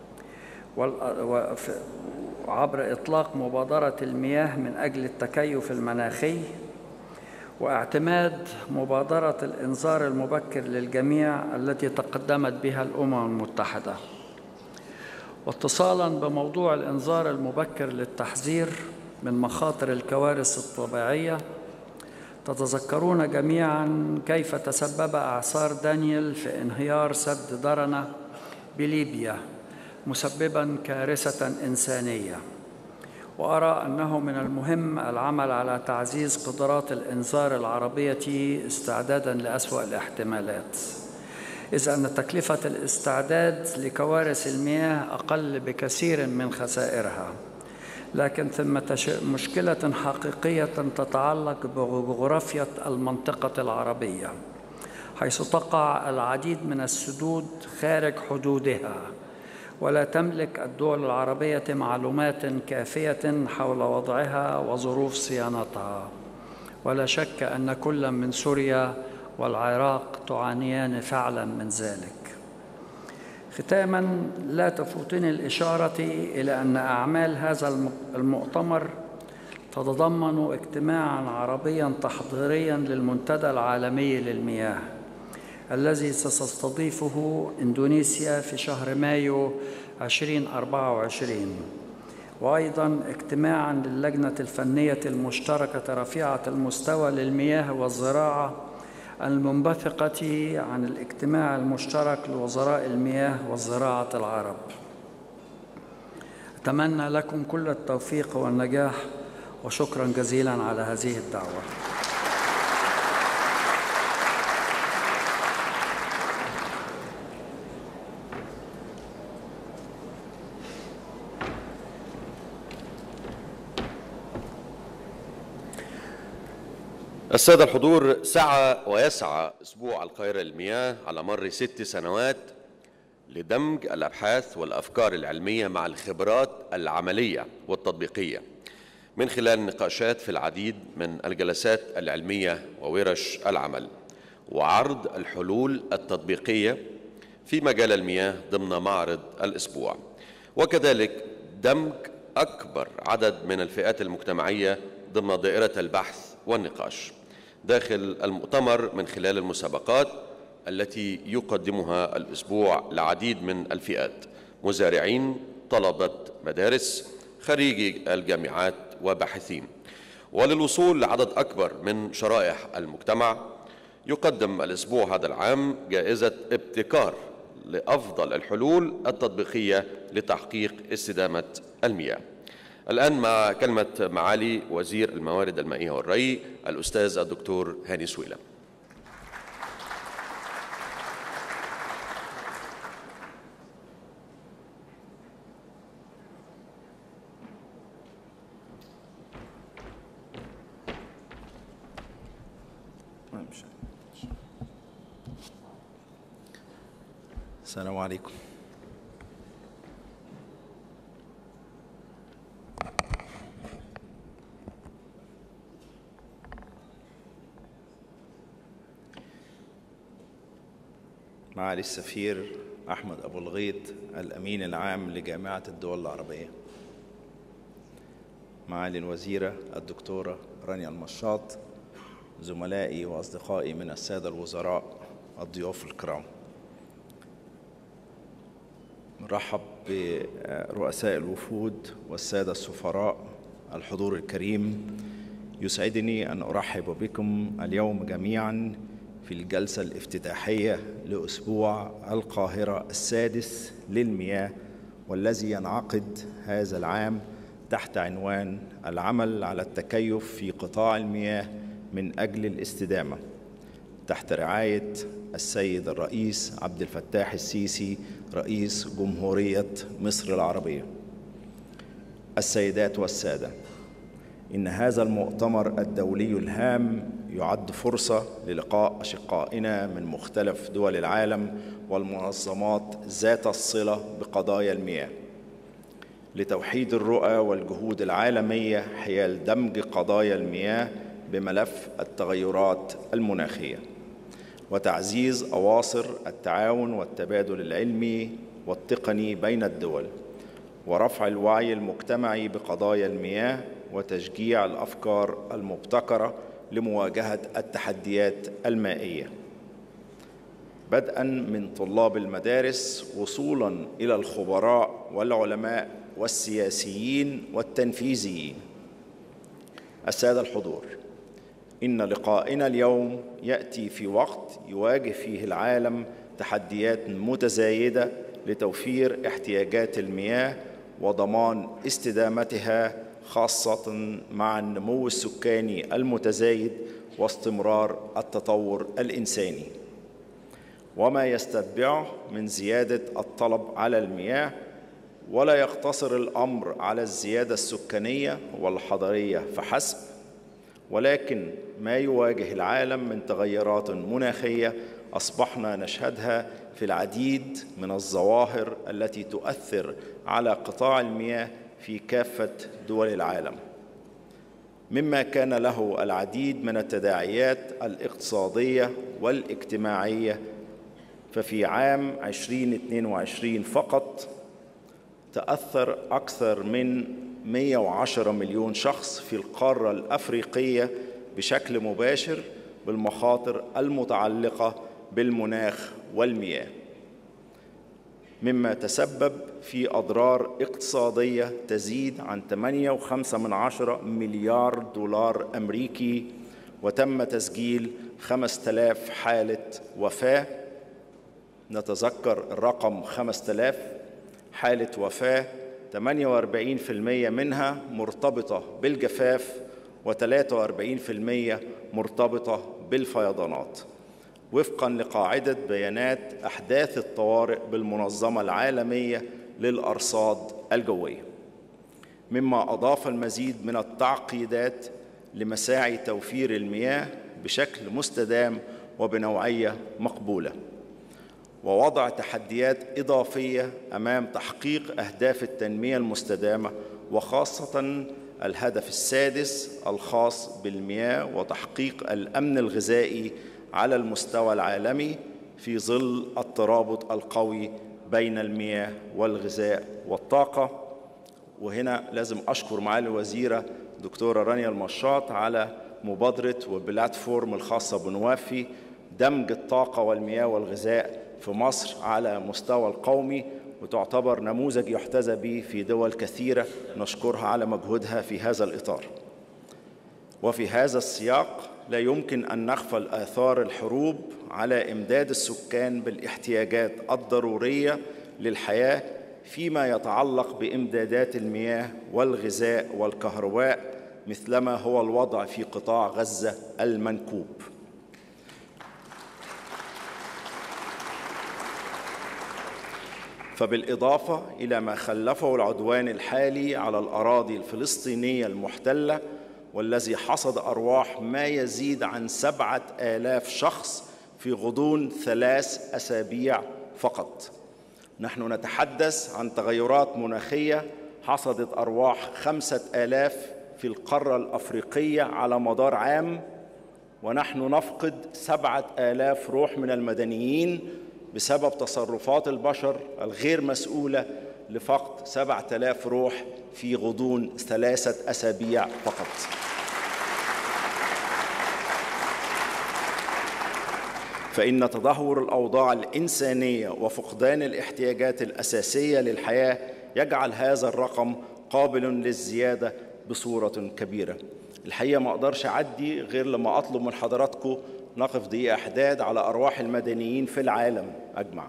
وعبر إطلاق مبادرة المياه من أجل التكيف المناخي، واعتماد مبادرة الإنذار المبكر للجميع التي تقدمت بها الأمم المتحدة. واتصالاً بموضوع الإنذار المبكر للتحذير من مخاطر الكوارث الطبيعية، تتذكرون جميعاً كيف تسبب إعصار دانيال في انهيار سد درنا بليبيا مسبباً كارثة إنسانية. وأرى أنه من المهم العمل على تعزيز قدرات الإنذار العربية استعداداً لأسوأ الاحتمالات، إذ أن تكلفة الاستعداد لكوارث المياه أقل بكثير من خسائرها، لكن ثمة مشكلة حقيقية تتعلق بجغرافيا المنطقة العربية، حيث تقع العديد من السدود خارج حدودها، ولا تملك الدول العربية معلومات كافية حول وضعها وظروف صيانتها. ولا شك أن كل من سوريا والعراق تعانيان فعلا من ذلك. ختاما، لا تفوتني الإشارة إلى أن أعمال هذا المؤتمر تتضمن اجتماعا عربيا تحضيريا للمنتدى العالمي للمياه الذي ستستضيفه إندونيسيا في شهر مايو ألفين وأربعة وعشرين، وأيضا اجتماعا للجنة الفنية المشتركة رفيعة المستوى للمياه والزراعة المنبثقة عن الاجتماع المشترك لوزراء المياه والزراعة العرب. أتمنى لكم كل التوفيق والنجاح، وشكرا جزيلا على هذه الدعوة. السادة الحضور، سعى ويسعى أسبوع القاهرة للمياه على مر ست سنوات لدمج الأبحاث والأفكار العلمية مع الخبرات العملية والتطبيقية من خلال نقاشات في العديد من الجلسات العلمية وورش العمل، وعرض الحلول التطبيقية في مجال المياه ضمن معرض الأسبوع، وكذلك دمج أكبر عدد من الفئات المجتمعية ضمن دائرة البحث والنقاش داخل المؤتمر من خلال المسابقات التي يقدمها الأسبوع لعديد من الفئات: مزارعين، طلبة مدارس، خريجي الجامعات وباحثين. وللوصول لعدد أكبر من شرائح المجتمع يقدم الأسبوع هذا العام جائزة ابتكار لأفضل الحلول التطبيقية لتحقيق استدامة المياه. الآن مع كلمة معالي وزير الموارد المائية والري الأستاذ الدكتور هاني سويلم. السلام عليكم. معالي السفير أحمد أبو الغيط الأمين العام لجامعة الدول العربية، معالي الوزيرة الدكتورة رانيا المشاط، زملائي وأصدقائي من السادة الوزراء، الضيوف الكرام، نرحب برؤساء الوفود والسادة السفراء، الحضور الكريم. يسعدني أن أرحب بكم اليوم جميعاً في الجلسة الافتتاحية لأسبوع القاهرة السادس للمياه، والذي ينعقد هذا العام تحت عنوان العمل على التكيف في قطاع المياه من أجل الاستدامة، تحت رعاية السيد الرئيس عبد الفتاح السيسي رئيس جمهورية مصر العربية. السيدات والسادة، إن هذا المؤتمر الدولي الهام يعد فرصة للقاء أشقائنا من مختلف دول العالم والمنظمات ذات الصلة بقضايا المياه، لتوحيد الرؤى والجهود العالمية حيال دمج قضايا المياه بملف التغيرات المناخية، وتعزيز أواصر التعاون والتبادل العلمي والتقني بين الدول، ورفع الوعي المجتمعي بقضايا المياه، وتشجيع الأفكار المبتكرة لمواجهة التحديات المائية، بدءاً من طلاب المدارس وصولاً إلى الخبراء والعلماء والسياسيين والتنفيذيين. السادة الحضور، إن لقائنا اليوم يأتي في وقت يواجه فيه العالم تحديات متزايدة لتوفير احتياجات المياه وضمان استدامتها، خاصة مع النمو السكاني المتزايد واستمرار التطور الإنساني، وما يستتبعه من زيادة الطلب على المياه ولا يقتصر الأمر على الزيادة السكانية والحضرية فحسب، ولكن ما يواجه العالم من تغيرات مناخية أصبحنا نشهدها في العديد من الظواهر التي تؤثر على قطاع المياه في كافة دول العالم، مما كان له العديد من التداعيات الاقتصادية والاجتماعية. ففي عام ألفين واثنين وعشرين فقط تأثر أكثر من مئة وعشرة مليون شخص في القارة الأفريقية بشكل مباشر بالمخاطر المتعلقة بالمناخ والمياه، مما تسبب في أضرار اقتصادية تزيد عن ثمانية وخمسة من عشرة مليار دولار أمريكي، وتم تسجيل خمسة آلاف حالة وفاة. نتذكر الرقم خمسة آلاف حالة وفاة، ثمانية وأربعين بالمئة منها مرتبطة بالجفاف وثلاثة وأربعين بالمئة مرتبطة بالفيضانات، وفقاً لقاعدة بيانات أحداث الطوارئ بالمنظمة العالمية للأرصاد الجوية، مما أضاف المزيد من التعقيدات لمساعي توفير المياه بشكل مستدام وبنوعية مقبولة، ووضع تحديات إضافية أمام تحقيق أهداف التنمية المستدامة، وخاصة الهدف السادس الخاص بالمياه وتحقيق الأمن الغذائي على المستوى العالمي في ظل الترابط القوي بين المياه والغذاء والطاقة. وهنا لازم أشكر معالي الوزيرة دكتورة رانيا المشاط على مبادرة وبلاتفورم الخاصة بنوافي دمج الطاقة والمياه والغذاء في مصر على مستوى القومي، وتعتبر نموذج يحتذى به في دول كثيرة، نشكرها على مجهودها في هذا الإطار. وفي هذا السياق لا يمكن أن نغفل آثار الحروب على إمداد السكان بالاحتياجات الضرورية للحياة فيما يتعلق بإمدادات المياه والغذاء والكهرباء، مثلما هو الوضع في قطاع غزة المنكوب. فبالإضافة إلى ما خلفه العدوان الحالي على الأراضي الفلسطينية المحتلة، والذي حصد أرواح ما يزيد عن سبعة آلاف شخص في غضون ثلاث أسابيع فقط، نحن نتحدث عن تغيرات مناخية حصدت أرواح خمسة آلاف في القارة الأفريقية على مدار عام، ونحن نفقد سبعة آلاف روح من المدنيين بسبب تصرفات البشر الغير مسؤولة لفقد سبعة آلاف روح في غضون ثلاثة أسابيع فقط. فإن تدهور الأوضاع الإنسانية وفقدان الاحتياجات الأساسية للحياة يجعل هذا الرقم قابل للزيادة بصورة كبيرة. الحقيقة ما أقدرش أعدي غير لما أطلب من حضراتكم نقف دقيقة حداد على أرواح المدنيين في العالم أجمع.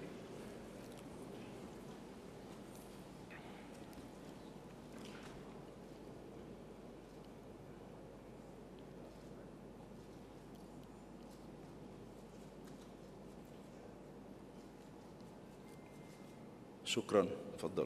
شكراً. تفضل.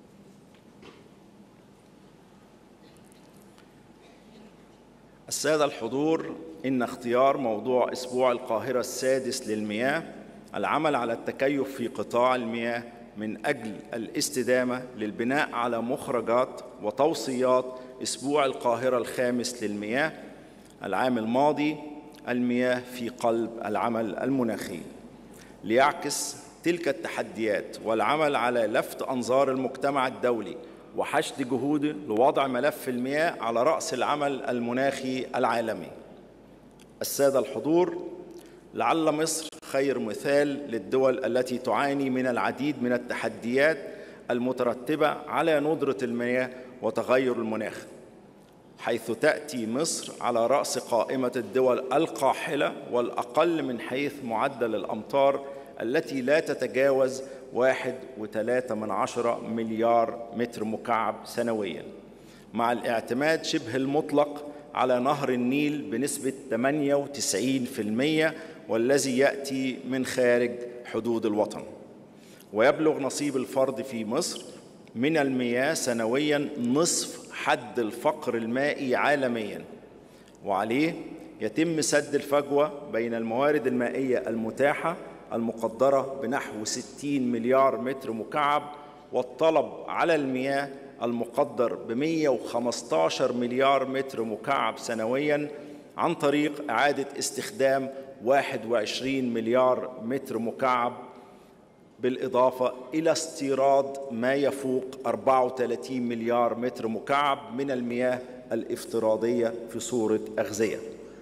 السادة الحضور، إن اختيار موضوع أسبوع القاهرة السادس للمياه، العمل على التكيف في قطاع المياه من أجل الاستدامة للبناء على مخرجات وتوصيات أسبوع القاهرة الخامس للمياه العام الماضي، المياه في قلب العمل المناخي، ليعكس تلك التحديات والعمل على لفت أنظار المجتمع الدولي وحشد جهوده لوضع ملف المياه على رأس العمل المناخي العالمي. السادة الحضور، لعل مصر خير مثال للدول التي تعاني من العديد من التحديات المترتبة على ندرة المياه وتغير المناخ، حيث تأتي مصر على رأس قائمة الدول القاحلة والأقل من حيث معدل الأمطار التي لا تتجاوز واحد وثلاثة من عشرة مليار متر مكعب سنوياً، مع الاعتماد شبه المطلق على نهر النيل بنسبة ثمانية وتسعين بالمئة، والذي يأتي من خارج حدود الوطن. ويبلغ نصيب الفرد في مصر من المياه سنوياً نصف حد الفقر المائي عالمياً، وعليه يتم سد الفجوة بين الموارد المائية المتاحة المقدرة بنحو ستين مليار متر مكعب والطلب على المياه المقدر ب مئة وخمسة عشر مليار متر مكعب سنوياً عن طريق إعادة استخدام واحد وعشرين مليار متر مكعب، بالإضافة إلى استيراد ما يفوق أربعة وثلاثين مليار متر مكعب من المياه الافتراضية في صورة أغذية.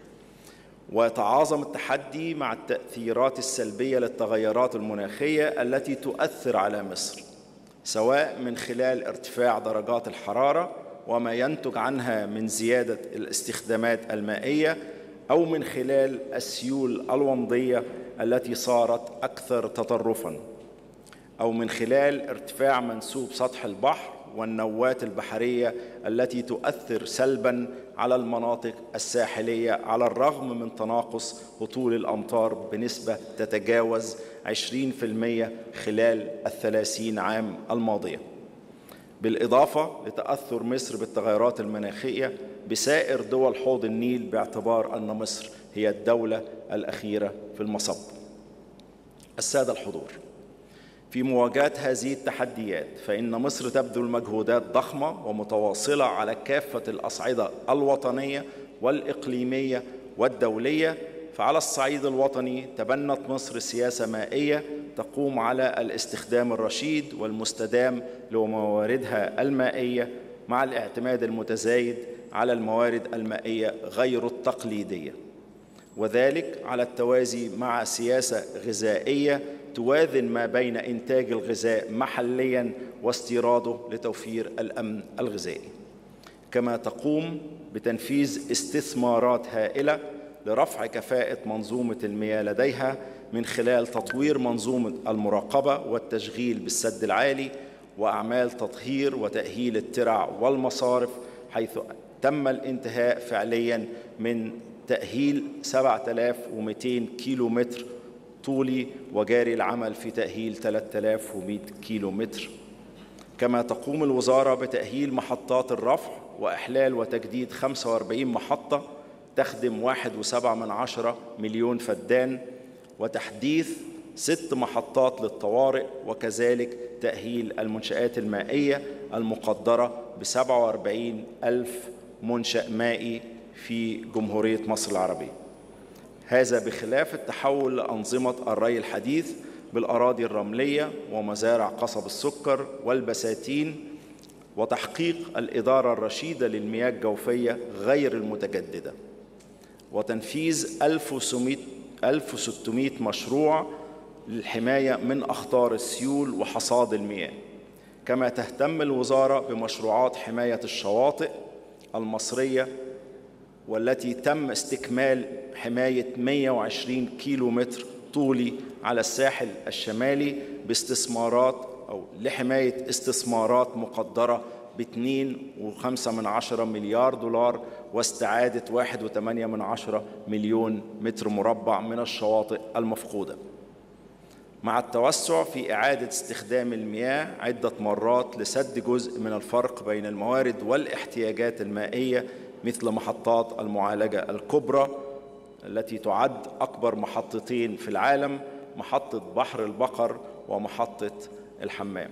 ويتعاظم التحدي مع التأثيرات السلبية للتغيرات المناخية التي تؤثر على مصر، سواء من خلال ارتفاع درجات الحرارة وما ينتج عنها من زيادة الاستخدامات المائية، أو من خلال السيول الومضية التي صارت أكثر تطرفاً، أو من خلال ارتفاع منسوب سطح البحر والنوات البحرية التي تؤثر سلباً على المناطق الساحلية، على الرغم من تناقص هطول الأمطار بنسبة تتجاوز عشرين بالمئة خلال الثلاثين عام الماضية، بالإضافة لتأثر مصر بالتغيرات المناخية بسائر دول حوض النيل، باعتبار أن مصر هي الدولة الأخيرة في المصب. السادة الحضور، في مواجهة هذه التحديات فإن مصر تبذل مجهودات ضخمة ومتواصلة على كافة الأصعدة الوطنية والإقليمية والدولية. فعلى الصعيد الوطني تبنت مصر سياسة مائية تقوم على الاستخدام الرشيد والمستدام لمواردها المائية، مع الاعتماد المتزايد على الموارد المائية غير التقليدية، وذلك على التوازي مع سياسة غذائية توازن ما بين إنتاج الغذاء محلياً واستيراده لتوفير الأمن الغذائي. كما تقوم بتنفيذ استثمارات هائلة لرفع كفاءة منظومة المياه لديها من خلال تطوير منظومة المراقبة والتشغيل بالسد العالي وأعمال تطهير وتأهيل الترع والمصارف، حيث تم الانتهاء فعلياً من تأهيل سبعة آلاف ومئتين كيلو متر طولي، وجاري العمل في تأهيل ثلاثة آلاف ومئة كيلو متر. كما تقوم الوزارة بتأهيل محطات الرفع وإحلال وتجديد خمسة وأربعين محطة تخدم واحد وسبعة من عشرة مليون فدان، وتحديث ست محطات للطوارئ، وكذلك تأهيل المنشآت المائية المقدرة بسبعة وأربعين ألف منشأ مائي في جمهورية مصر العربية. هذا بخلاف التحول لأنظمة الري الحديث بالأراضي الرملية ومزارع قصب السكر والبساتين، وتحقيق الإدارة الرشيدة للمياه الجوفية غير المتجددة، وتنفيذ ألف وستمئة مشروع للحماية من أخطار السيول وحصاد المياه. كما تهتم الوزارة بمشروعات حماية الشواطئ المصرية، والتي تم استكمال حماية مئة وعشرين كيلو متر طولي على الساحل الشمالي باستثمارات أو لحماية استثمارات مقدرة باثنين وخمسة من عشرة مليار دولار، واستعادة واحد وثمانية من عشرة مليون متر مربع من الشواطئ المفقودة، مع التوسع في إعادة استخدام المياه عدة مرات لسد جزء من الفرق بين الموارد والاحتياجات المائية، مثل محطات المعالجة الكبرى التي تعد أكبر محطتين في العالم، محطة بحر البقر ومحطة الحمام.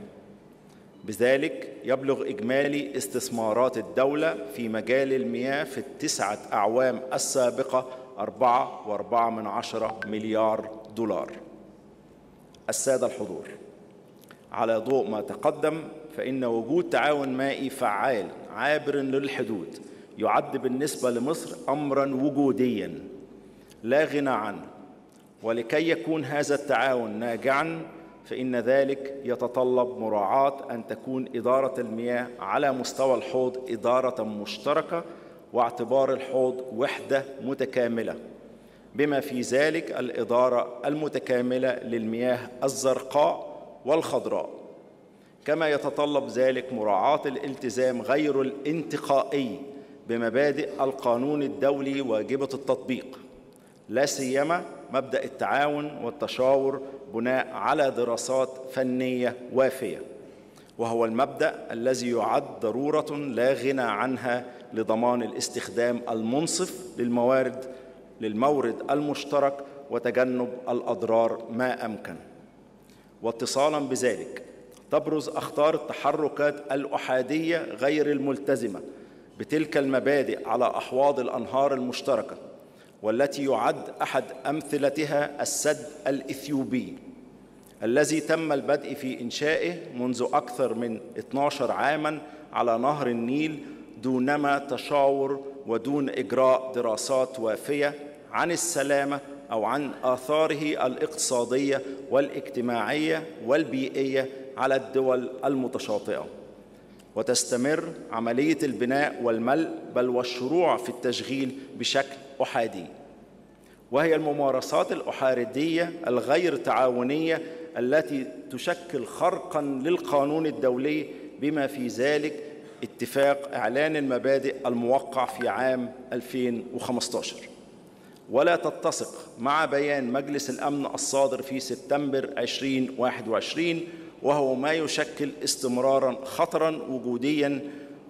بذلك يبلغ إجمالي استثمارات الدولة في مجال المياه في التسعة أعوام السابقة أربعة وأربعة من عشرة مليار دولار. السادة الحضور، على ضوء ما تقدم فإن وجود تعاون مائي فعال عابر للحدود يعد بالنسبة لمصر أمراً وجودياً لا غنى عنه، ولكي يكون هذا التعاون ناجعاً فإن ذلك يتطلب مراعاة أن تكون إدارة المياه على مستوى الحوض إدارة مشتركة، واعتبار الحوض وحدة متكاملة، بما في ذلك الإدارة المتكاملة للمياه الزرقاء والخضراء. كما يتطلب ذلك مراعاة الالتزام غير الانتقائي بمبادئ القانون الدولي واجبة التطبيق، لا سيما مبدأ التعاون والتشاور بناء على دراسات فنية وافية. وهو المبدأ الذي يعد ضرورة لا غنى عنها لضمان الاستخدام المنصف للموارد للمورد المشترك وتجنب الأضرار ما أمكن. واتصالاً بذلك تبرز أخطار التحركات الأحادية غير الملتزمة بتلك المبادئ على أحواض الأنهار المشتركة، والتي يعد أحد أمثلتها السد الإثيوبي الذي تم البدء في إنشائه منذ أكثر من اثني عشر عاماً على نهر النيل دونما تشاور ودون إجراء دراسات وافية عن السلامة أو عن آثاره الاقتصادية والاجتماعية والبيئية على الدول المتشاطئة. وتستمر عملية البناء والملء بل والشروع في التشغيل بشكل أحادي، وهي الممارسات الأحادية الغير تعاونية التي تشكل خرقاً للقانون الدولي، بما في ذلك اتفاق إعلان المبادئ الموقع في عام ألفين وخمسة عشر، ولا تتسق مع بيان مجلس الأمن الصادر في سبتمبر ألفين وواحد وعشرين، وهو ما يشكل استمراراً خطراً وجودياً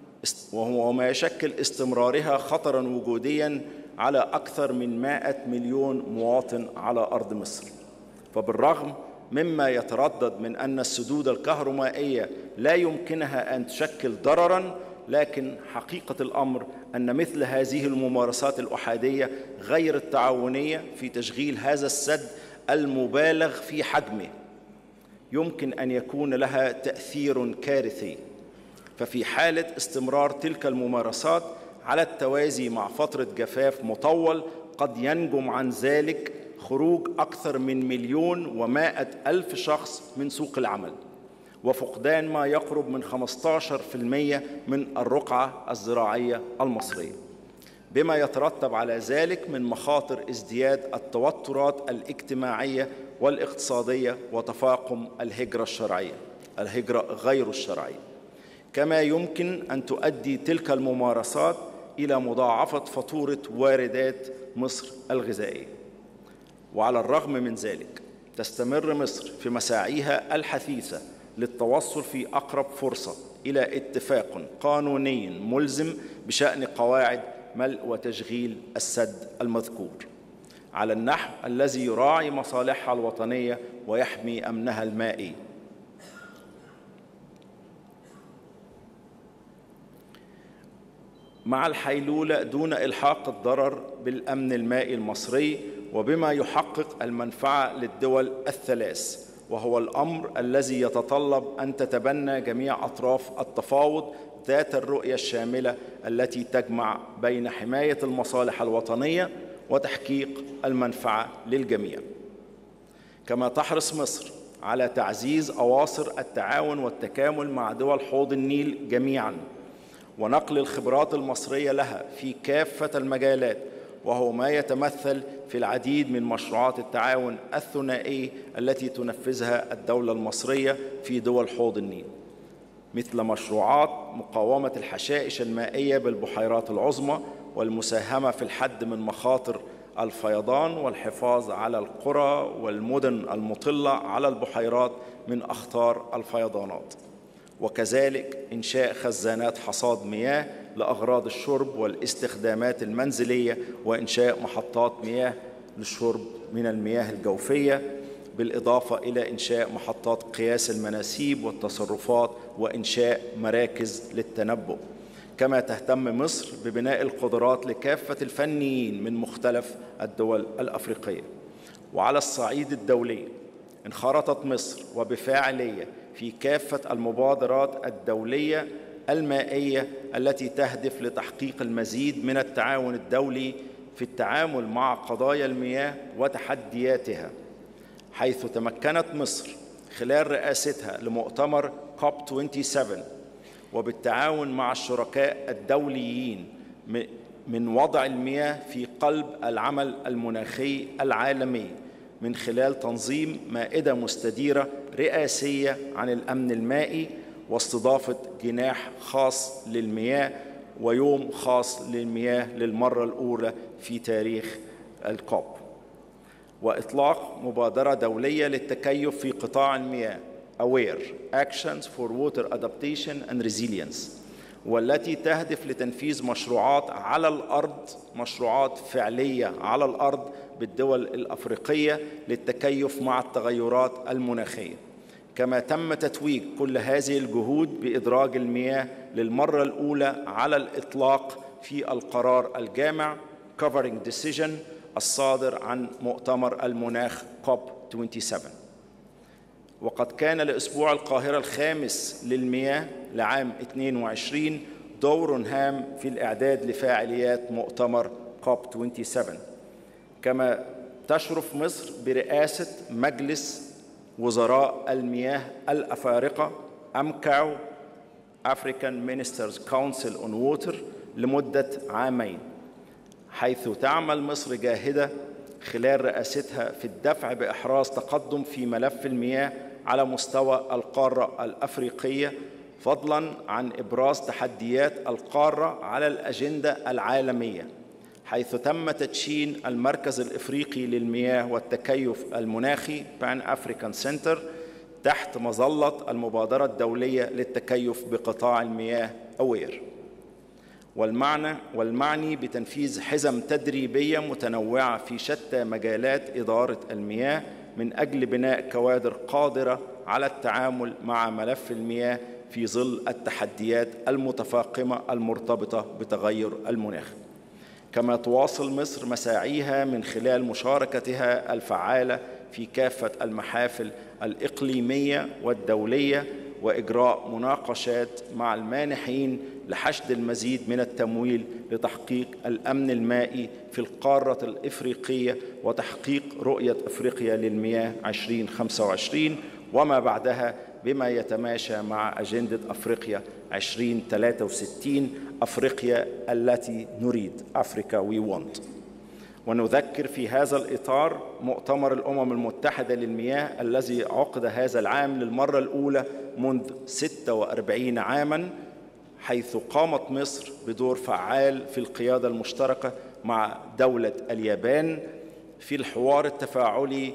وهو ما يشكل استمرارها خطراً وجودياً على أكثر من مائة مليون مواطن على أرض مصر. فبالرغم مما يتردد من أن السدود الكهربائية لا يمكنها أن تشكل ضرراً، لكن حقيقة الأمر أن مثل هذه الممارسات الأحادية غير التعاونية في تشغيل هذا السد المبالغ في حجمه يمكن أن يكون لها تأثير كارثي. ففي حالة استمرار تلك الممارسات على التوازي مع فترة جفاف مطول، قد ينجم عن ذلك خروج أكثر من مليون ومائة ألف شخص من سوق العمل، وفقدان ما يقرب من خمسة عشر بالمئة من الرقعة الزراعية المصرية، بما يترتب على ذلك من مخاطر ازدياد التوترات الاجتماعية والاقتصادية وتفاقم الهجرة الشرعية الهجرة غير الشرعية. كما يمكن أن تؤدي تلك الممارسات إلى مضاعفة فاتورة واردات مصر الغذائية. وعلى الرغم من ذلك تستمر مصر في مساعيها الحثيثة للتوصل في أقرب فرصة إلى اتفاق قانوني ملزم بشأن قواعد ملء وتشغيل السد المذكور على النحو الذي يراعي مصالحها الوطنية ويحمي أمنها المائي. مع الحيلولة دون إلحاق الضرر بالأمن المائي المصري، وبما يحقق المنفعة للدول الثلاث، وهو الأمر الذي يتطلب أن تتبنى جميع أطراف التفاوض ذات الرؤية الشاملة التي تجمع بين حماية المصالح الوطنية وتحقيق المنفعة للجميع. كما تحرص مصر على تعزيز أواصر التعاون والتكامل مع دول حوض النيل جميعاً، ونقل الخبرات المصرية لها في كافة المجالات، وهو ما يتمثل في العديد من مشروعات التعاون الثنائي التي تنفذها الدولة المصرية في دول حوض النيل، مثل مشروعات مقاومة الحشائش المائية بالبحيرات العظمى والمساهمة في الحد من مخاطر الفيضان والحفاظ على القرى والمدن المطلة على البحيرات من أخطار الفيضانات، وكذلك إنشاء خزانات حصاد مياه لأغراض الشرب والاستخدامات المنزلية، وإنشاء محطات مياه للشرب من المياه الجوفية، بالإضافة إلى إنشاء محطات قياس المناسيب والتصرفات وإنشاء مراكز للتنبؤ. كما تهتم مصر ببناء القدرات لكافة الفنيين من مختلف الدول الأفريقية. وعلى الصعيد الدولي انخرطت مصر وبفاعلية في كافة المبادرات الدولية المائية التي تهدف لتحقيق المزيد من التعاون الدولي في التعامل مع قضايا المياه وتحدياتها، حيث تمكنت مصر خلال رئاستها لمؤتمر كوب سبعة وعشرين وبالتعاون مع الشركاء الدوليين من وضع المياه في قلب العمل المناخي العالمي من خلال تنظيم مائدة مستديرة رئاسية عن الأمن المائي، واستضافة جناح خاص للمياه ويوم خاص للمياه للمرة الأولى في تاريخ الكوب، وإطلاق مبادرة دولية للتكيف في قطاع المياه Aware Actions for Water Adaptation and Resilience، والتي تهدف لتنفيذ مشروعات على الأرض، مشروعات فعلية على الأرض بالدول الأفريقية للتكيف مع التغيرات المناخية. كما تم تتويج كل هذه الجهود بإدراج المياه للمرة الأولى على الإطلاق في القرار الجامع Covering Decision الصادر عن مؤتمر المناخ كوب سبعة وعشرين. وقد كان لأسبوع القاهرة الخامس للمياه لعام اثنين وعشرين دور هام في الإعداد لفاعليات مؤتمر كوب سبعة وعشرين. كما تشرف مصر برئاسة مجلس وزراء المياه الأفارقة أمكاو African Ministers Council on Water لمدة عامين، حيث تعمل مصر جاهدة خلال رئاستها في الدفع بإحراز تقدم في ملف المياه على مستوى القارة الأفريقية، فضلاً عن إبراز تحديات القارة على الأجندة العالمية، حيث تم تدشين المركز الإفريقي للمياه والتكيف المناخي Pan African Center تحت مظلة المبادرة الدولية للتكيف بقطاع المياه Aware، والمعنى والمعني بتنفيذ حزم تدريبية متنوعة في شتى مجالات إدارة المياه من أجل بناء كوادر قادرة على التعامل مع ملف المياه في ظل التحديات المتفاقمة المرتبطة بتغير المناخ. كما تواصل مصر مساعيها من خلال مشاركتها الفعالة في كافة المحافل الإقليمية والدولية وإجراء مناقشات مع المانحين لحشد المزيد من التمويل لتحقيق الأمن المائي في القارة الإفريقية وتحقيق رؤية أفريقيا للمياه ألفين وخمسة وعشرين وما بعدها بما يتماشى مع أجندة أفريقيا ألفين وثلاثة وستين، أفريقيا التي نريد، أفريكا وي وونت. ونذكر في هذا الإطار مؤتمر الأمم المتحدة للمياه الذي عقد هذا العام للمرة الأولى منذ ستة وأربعين عاماً، حيث قامت مصر بدور فعال في القيادة المشتركة مع دولة اليابان في الحوار التفاعلي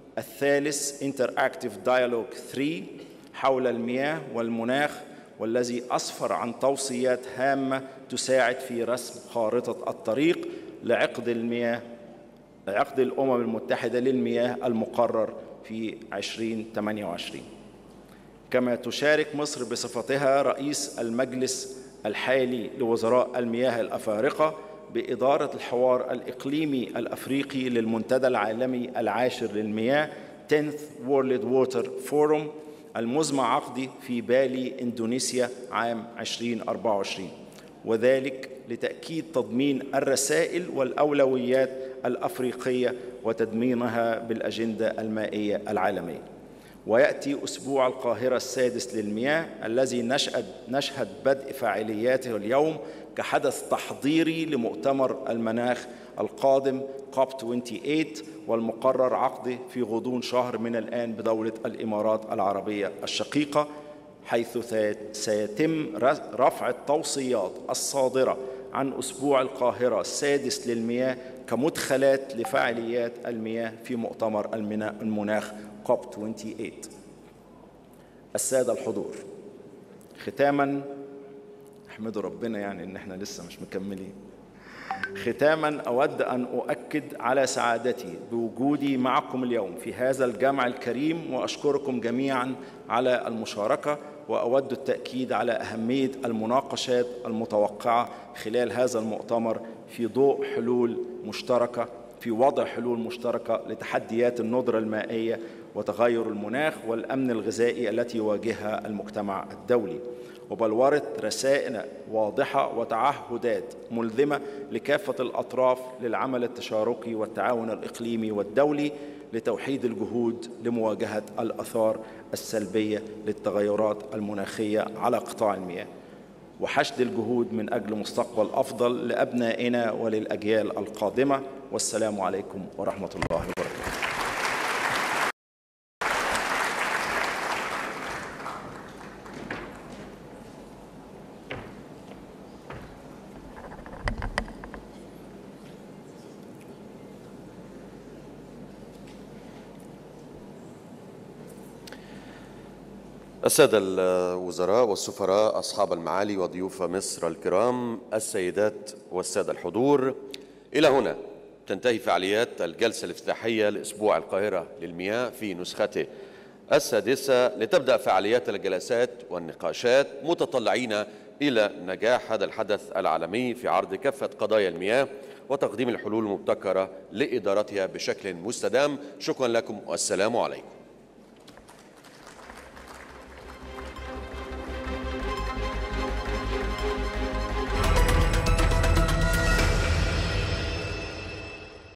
الثالث Interactive Dialogue ثلاثة حول المياه والمناخ، والذي أسفر عن توصيات هامة تساعد في رسم خارطة الطريق لعقد المياه عقد الأمم المتحدة للمياه المقرر في ألفين وثمانية وعشرين. كما تشارك مصر بصفتها رئيس المجلس الحالي لوزراء المياه الأفارقة بإدارة الحوار الإقليمي الأفريقي للمنتدى العالمي العاشر للمياه tenth World Water Forum المزمع عقده في بالي إندونيسيا عام ألفين وأربعة وعشرين، وذلك لتأكيد تضمين الرسائل والأولويات الأفريقية وتدمينها بالأجندة المائية العالمية. ويأتي أسبوع القاهرة السادس للمياه الذي نشهد, نشهد بدء فاعلياته اليوم كحدث تحضيري لمؤتمر المناخ القادم كوب ثمانية وعشرين، والمقرر عقده في غضون شهر من الآن بدولة الإمارات العربية الشقيقة، حيث سيتم رفع التوصيات الصادرة عن أسبوع القاهرة السادس للمياه كمدخلات لفعاليات المياه في مؤتمر المناخ كوب ثمانية وعشرين. السادة الحضور، ختاماً احمدوا ربنا يعني إن احنا لسه مش مكملين. ختاماً أود أن أؤكد على سعادتي بوجودي معكم اليوم في هذا الجمع الكريم، وأشكركم جميعاً على المشاركة، وأود التأكيد على أهمية المناقشات المتوقعة خلال هذا المؤتمر في ضوء حلول مشتركة في وضع حلول مشتركة لتحديات الندرة المائية وتغير المناخ والأمن الغذائي التي يواجهها المجتمع الدولي، وبلورة رسائل واضحة وتعهدات ملزمة لكافة الأطراف للعمل التشاركي والتعاون الإقليمي والدولي لتوحيد الجهود لمواجهة الآثار السلبية للتغيرات المناخية على قطاع المياه، وحشد الجهود من أجل مستقبل أفضل لأبنائنا وللأجيال القادمة. والسلام عليكم ورحمة الله وبركاته. السادة الوزراء والسفراء، أصحاب المعالي وضيوف مصر الكرام، السيدات والسادة الحضور، إلى هنا تنتهي فعاليات الجلسة الافتتاحية لأسبوع القاهرة للمياه في نسخته السادسة، لتبدأ فعاليات الجلسات والنقاشات متطلعين إلى نجاح هذا الحدث العالمي في عرض كافة قضايا المياه وتقديم الحلول المبتكرة لإدارتها بشكل مستدام. شكرا لكم والسلام عليكم.